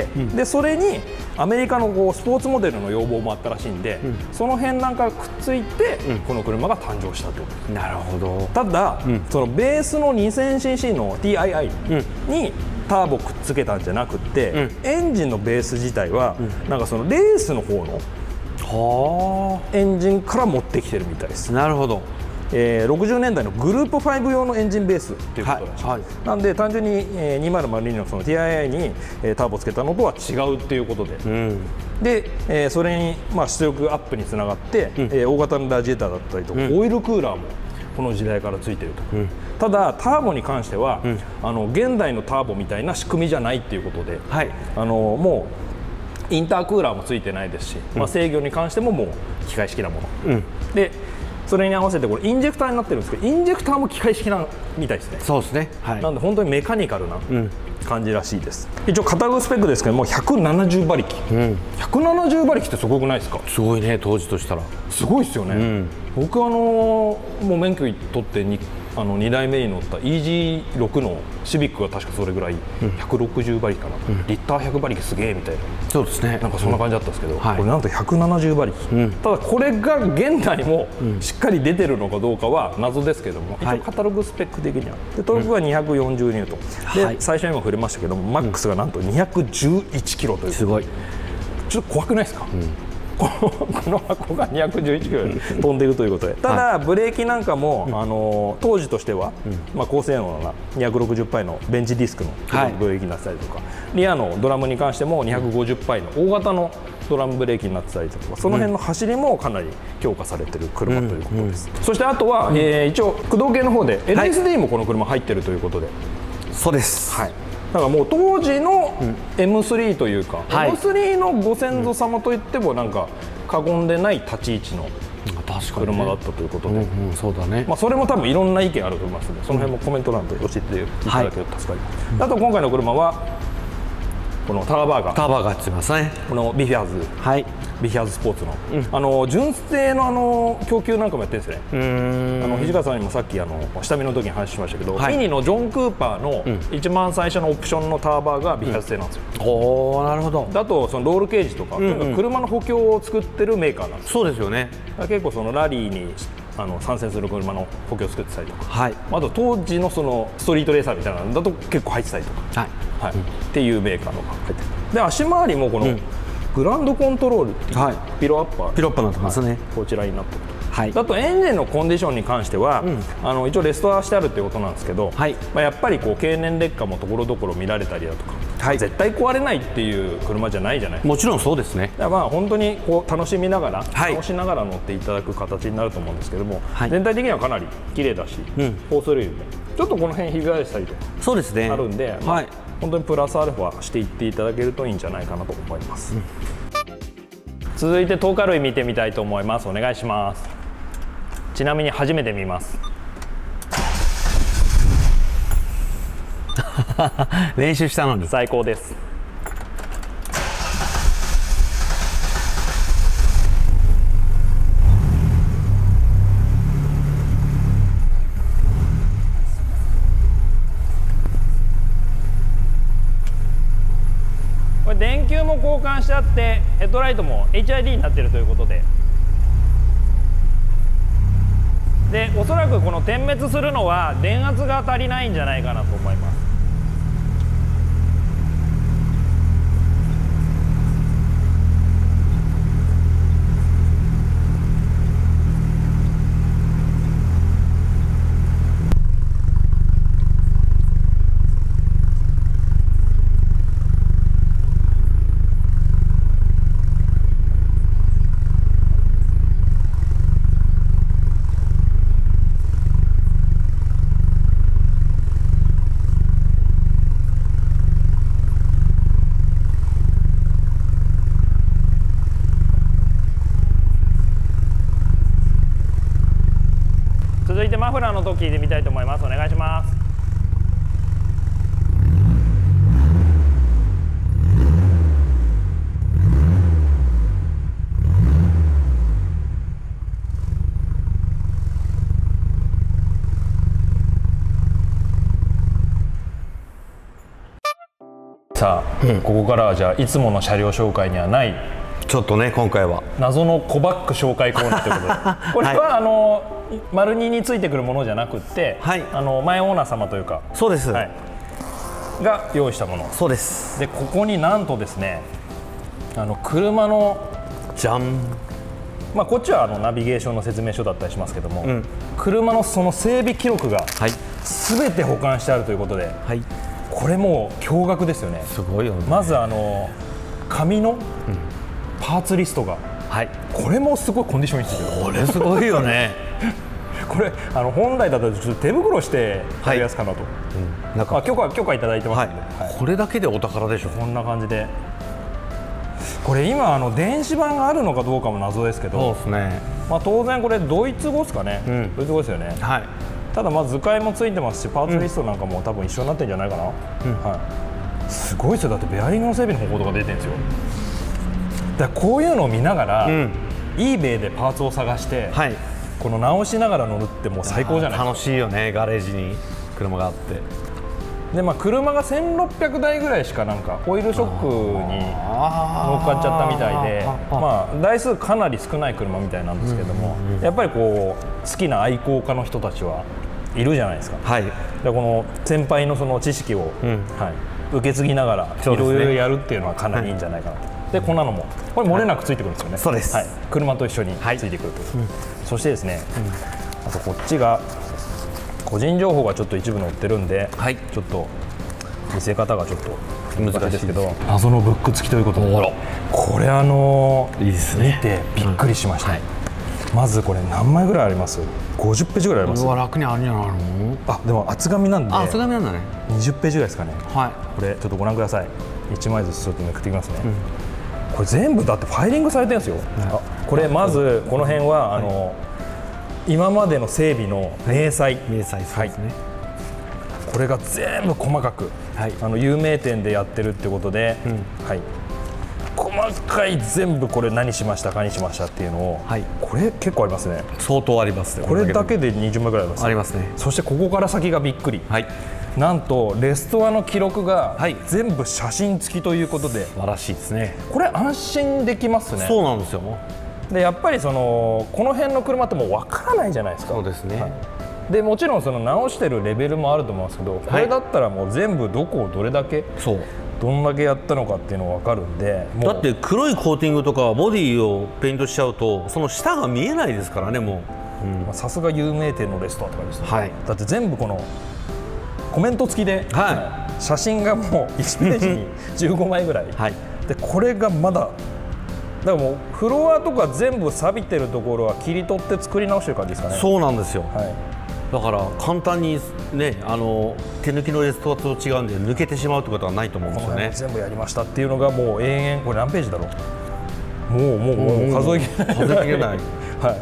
うん、でそれにアメリカのこうスポーツモデルの要望もあったらしいんで、うん、その辺なんかくっついて、うん、この車が誕生したということです。 なるほど。 ただ、うん、そのベースの にせんシーシー の ティーアイアイ にターボくっつけたんじゃなくて、うん、エンジンのベース自体は、うん、なんかそのレースの方のはエンジンから持ってきてるみたいです。 なるほど。 えー、ろくじゅうねんだいのグループファイブ用のエンジンベースということらしい、はいはい、なんで単純に、えー、にせんにの, その ティーアイアイ に、えー、ターボつけたのとは違うっていうことで、うん、で、えー、それに、まあ、出力アップにつながって、うん、えー、大型のラジエーターだったりとか、うん、オイルクーラーもこの時代からついてると、うん、ただターボに関しては、うん、あの現代のターボみたいな仕組みじゃないっていうことで、はい、あのもうインタークーラーもついてないですし、うん、まあ、制御に関してももう機械式なもの、うん、でそれに合わせてこれインジェクターになってるんですけど、インジェクターも機械式なみたいですね。 そうですね、はい、 なんで本当にメカニカルな感じらしいです、うん、一応カタログスペックですけどもひゃくななじゅう馬力、うん、ひゃくななじゅう馬力ってすごくないですか。 すごいね、当時としたらすごいですよね、うん、僕あのもう免許取ってにあのにだいめに乗った イージーろく のシビックが確かそれぐらい、うん、ひゃくろくじゅう馬力かな、うん、リッターひゃく馬力すげえみたいな、 そうですね、 なんかそんな感じだったんですけど、うん、はい、これなんとひゃくななじゅう馬力、うん、ただこれが現代もしっかり出てるのかどうかは謎ですけども、うん、一応カタログスペック的にはでトルクがにひゃくよんじゅうニュートン、うん、で、はい、最初にも触れましたけどもマックスがなんとにひゃくじゅういちキロという、すごいちょっと怖くないですか、うん、 この箱がにひゃくじゅういちキロ飛んでいるということで、ただブレーキなんかも、あの当時としては、まあ、高性能なにひゃくろくじゅっパイのベンチディスクのブレーキになってたりとか、リアのドラムに関してもにひゃくごじゅっパイの大型のドラムブレーキになってたりとか、その辺の走りもかなり強化されている車ということです。そしてあとは、えー、一応駆動系の方で エルエスディー もこの車入っているということで、 そうです。 はい、だからもう当時の エムスリー というか、はい、エムスリー のご先祖様といってもなんか過言でない立ち位置の車だったということで、 そうだね。 まあそれも多分いろんな意見あると思いますので、その辺もコメント欄で教えていただけると助かります。はい、あと今回の車はこのターバーガー、 ターバーガーつきますね。 このビフィアーズ、はい、ビフィアーズスポーツの、うん、あの純正のあの供給なんかもやってるんですよね。うーん、あの土方さんにもさっきあの下見の時に話しましたけど、はい、ミニのジョン・クーパーの一番最初のオプションのターバーがビフィアーズ製なんですよ。 うん、おお、なるほど。 だとそのロールケージとか、うんうん、車の補強を作ってるメーカーなんですよ。 そうですよね。 結構そのラリーにあの参戦する車の補強を作ってたりとか、はい、あと当時のそのストリートレーサーみたいなのだと結構入ってたりとか、はいはい、うん、っていうメーカーのが入ってる。で足回りもこの、うん、グランドコントロールっていう、はい、ピロアッパーピロアッパーになってますね、はい、 こちらになっていると。はい、だとエンジンのコンディションに関しては、うん、あの一応レストアしてあるっていうことなんですけど、はい、まあ、やっぱりこう経年劣化もところどころ見られたりだとか、はい、絶対壊れないっていう車じゃないじゃないですか。 もちろんそうですね。 だからまあ本当にこう楽しみながら、はい、楽しながら乗っていただく形になると思うんですけども、はい、全体的にはかなり綺麗だし、うん、コースレールもちょっとこの辺ひび割れしたりとかそうですね、 あるんで、まあ、はい、本当にプラスアルファしていっていただけるといいんじゃないかなと思います。うん、続いて糖化類見てみたいと思います。お願いします。ちなみに初めて見ます。 練習したのに最高です。これ電球も交換してあって、ヘッドライトも エイチアイディー になっているということで、でおそらくこの点滅するのは電圧が足りないんじゃないかなと思います。続いてマフラーの音聞いてみたいと思います。お願いします。さあ、うん、ここからはじゃあいつもの車両紹介にはないちょっとね今回は謎のコバック紹介コーナーということでこれは、はい、あの丸にについてくるものじゃなくて、はい、あの前オーナー様というかそうです、 はい、が用意したもの。 そうです。 でここになんとですね、あの車のじゃん、 まあこっちはあのナビゲーションの説明書だったりしますけども、うん、車のその整備記録がすべて保管してあるということで、はい、これもう驚愕ですよね。 すごいよね。 まずあの紙のパーツリストが、はい、これもすごいコンディションいいですけど、 これすごいよねこれあの本来だったらちょっと手袋してやるやつかなと、はい、うん、なんか許可許可いただいてますので、 はいはい、これだけでお宝でしょ。 こんな感じで、これ今あの電子版があるのかどうかも謎ですけど、 そうですね、 まあ当然これドイツ語ですかね、うん、ドイツ語ですよね、はい、ただまあ図解もついてますしパーツリストなんかも多分一緒になってるんじゃないかな、うん、はい、すごいですよ。だってベアリングの整備の方法とか出てるんですよ。だからこういうのを見ながら、うん、eBay でパーツを探して、はい、この直しながら乗るってもう最高じゃないですか。 楽しいよね、ガレージに車があって。 で、まあ、車がせんろっぴゃくだいぐらいしかなんかオイルショックに乗っかっちゃったみたいで、まあ、台数かなり少ない車みたいなんですけども、うんうんうん、やっぱりこう好きな愛好家の人たちはいるじゃないですか、はい、でこの先輩のその知識を、うん、はい、受け継ぎながらいろいろやるっていうのはかなりいいんじゃないかなと。はい、 でこんなのもこれ漏れなくついてくるんですよね。 そうです、 はい、車と一緒についてくるという、はい、そしてですね、うん、あとこっちが個人情報がちょっと一部載ってるんで、はい、ちょっと見せ方がちょっと難しいですけど、謎のブック付きということで、これあのー、いいですね、見てびっくりしました、うん、はい、まずこれ何枚ぐらいあります？ごじゅっページぐらいあります。 これは楽にあるんじゃないの？ あ、でも厚紙なんで、 厚紙なんだね、 にじゅっページぐらいですかね。 はい、 これちょっとご覧ください。いちまいずつちょっとめくっていきますね、うん、これ全部だってファイリングされてるんですよ、はい、あ、これまずこの辺は、はい、あの今までの整備の明細、 明細そうですね、はい、 これが全部細かく、はい、あの有名店でやってるってことで、うん、はい、細かい全部これ何しましたかにしましたっていうのを、はい、これ結構ありますね。 相当ありますね。 これだけでにじゅうまいぐらいあります。 ありますね。 そしてここから先がびっくり、はい、なんとレストアの記録が全部写真付きということで、はい、 素晴らしいですね。 これ安心できますね。 そうなんですよ。 でやっぱりそのこの辺の車ってもう分からないじゃないですか。 そうですね、はい、 でもちろんその直してるレベルもあると思うんですけど、これだったらもう全部どこをどれだけ、そうどんだけやったのかっていうのが分かるんで、 だって黒いコーティングとかボディをペイントしちゃうとその下が見えないですからね。もうさすが有名店のレストアとかですね、はい、だって全部このコメント付きで、はい、写真がもういちページにじゅうごまいぐらい、はい、でこれがまだだからもうフロアとか全部錆びてるところは切り取って作り直してる感じですかね。 そうなんですよ、はい、だから簡単にね、あの手抜きのレストアと違うんで抜けてしまうってことはないと思うんですよね。 全部やりましたっていうのがもう永遠、これ何ページだろう、もうもうもう数えきれない、 数えきれない、 はい、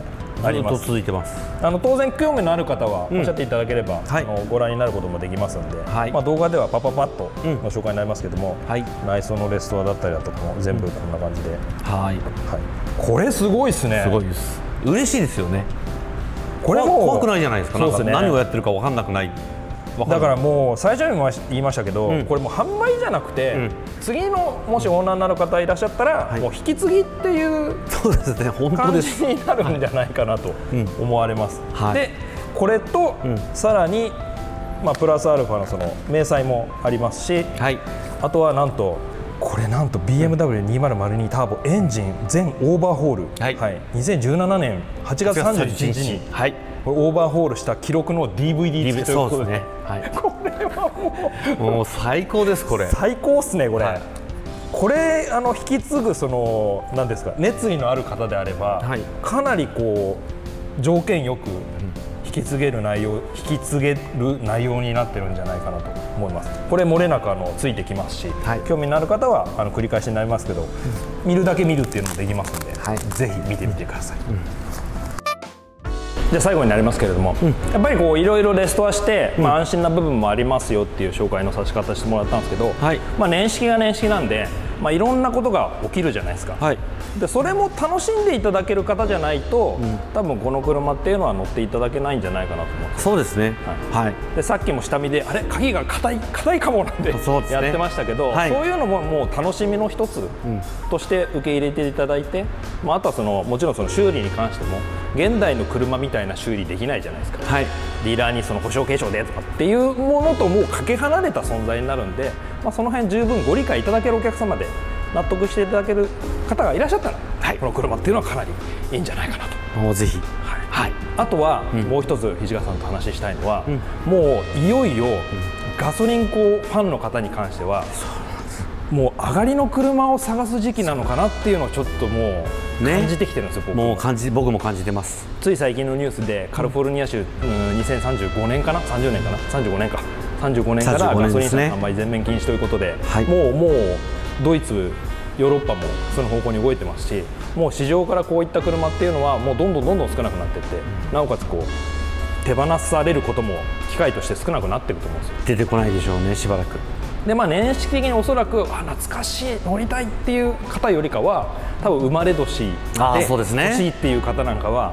ずっと続いてます。 あの当然興味のある方はおっしゃっていただければ、うん、はい、あのご覧になることもできますので、はい、まあ動画ではパパパッとの紹介になりますけども、うん、はい、内装のレストアだったりだとかも全部こんな感じで、はい、はい、これすごいですね。 すごいです。嬉しいですよね。これも怖くないじゃないですか。なんか何をやってるか分かんなくない。 だからもう最初にも言いましたけど、うん、これもう販売じゃなくて、うん、次のもしオーナーになる方いらっしゃったら、はい、もう引き継ぎっていう感じになるんじゃないかなと思われます。はい、でこれと、うん、さらに、まあ、プラスアルファのその明細もありますし、はい、あとはなんとこれなんと ビーエムダブリューにせんに ターボエンジン全オーバーホール、はいはい、にせんじゅうななねんはちがつさんじゅういちにちに、はい、これオーバーホールした記録の ディーブイディー 付きということで、ね、はい、これはもうもう最高です。これ最高っすね。これ、はい、これあの引き継ぐその何ですか、熱意のある方であれば、はい、かなりこう条件よく引き継げる内容引き継げる内容になってるんじゃないかなと思います。これ漏れなくあのついてきますし、はい、興味のある方はあの繰り返しになりますけど、うん、見るだけ見るっていうのもできますので、はい、ぜひ見てみてください。うんうん、じゃあ最後になりますけれども、うん、やっぱりこういろいろレストアして、まあ、安心な部分もありますよっていう紹介のさし方してもらったんですけど、はい、まあ年式が年式なんで、まあ、いろんなことが起きるじゃないですか。はい、でそれも楽しんでいただける方じゃないと、うん、多分この車っていうのは乗っていただけないんじゃないかなと思って。 そうですね、はいはい、 でさっきも下見であれ鍵が硬い硬いかもなんてやってましたけど、そう、ね、はい、そういうのももう楽しみの一つとして受け入れていただいて、まあ、あとはそのもちろんその修理に関しても現代の車みたいな修理できないじゃないですか。はい、ディーラーにその保証継承でとかっていうものともうかけ離れた存在になるんで、まあ、その辺十分ご理解いただけるお客様で納得していただける方がいらっしゃったら、はい、この車っていうのはかなりいいんじゃないかなと。 もうぜひ、 はいはい、あとは、うん、もう一つ土方さんと話したいのは、うん、もういよいよ、うん、ガソリンコファンの方に関してはもう上がりの車を探す時期なのかなっていうのをちょっともう感じてきてるんですよ、ね、僕もう感じ僕も感じてます。 つい最近のニュースでカリフォルニア州、うん、にせんさんじゅうごねんかなさんじゅうねんかなさんじゅうごねんかさんじゅうごねんからガソリン車の販売全面禁止ということで、はい、もうもうドイツヨーロッパもその方向に動いてますし、もう市場からこういった車っていうのはもうどんどんどんどん少なくなっていって、なおかつこう手放されることも機会として少なくなっていくと思うんですよ。 出てこないでしょうね、しばらく。 で、まあ、年式的におそらくあ懐かしい乗りたいっていう方よりかは多分生まれ年で欲しいっていう方なんかは、はい、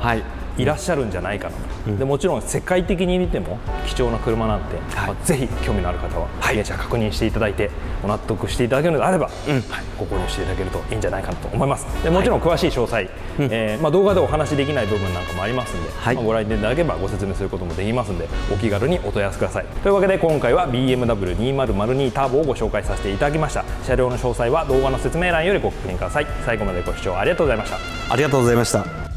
いらっしゃるんじゃないかなと、うん、でもちろん世界的に見ても貴重な車なんで、はい、まあ、ぜひ興味のある方は現地確認していただいて、ご納得していただけるのであれば、うん、はい、ご購入していただけるといいんじゃないかなと思います。でもちろん詳しい詳細、はい、えーまあ、動画でお話しできない部分なんかもありますんで、はい、まあ、ご来店いただければご説明することもできますんで、お気軽にお問い合わせください。というわけで今回は ビーエムダブリューにせんにターボをご紹介させていただきました。車両の詳細は動画の説明欄よりご確認ください。最後までご視聴ありがとうございました。 ありがとうございました。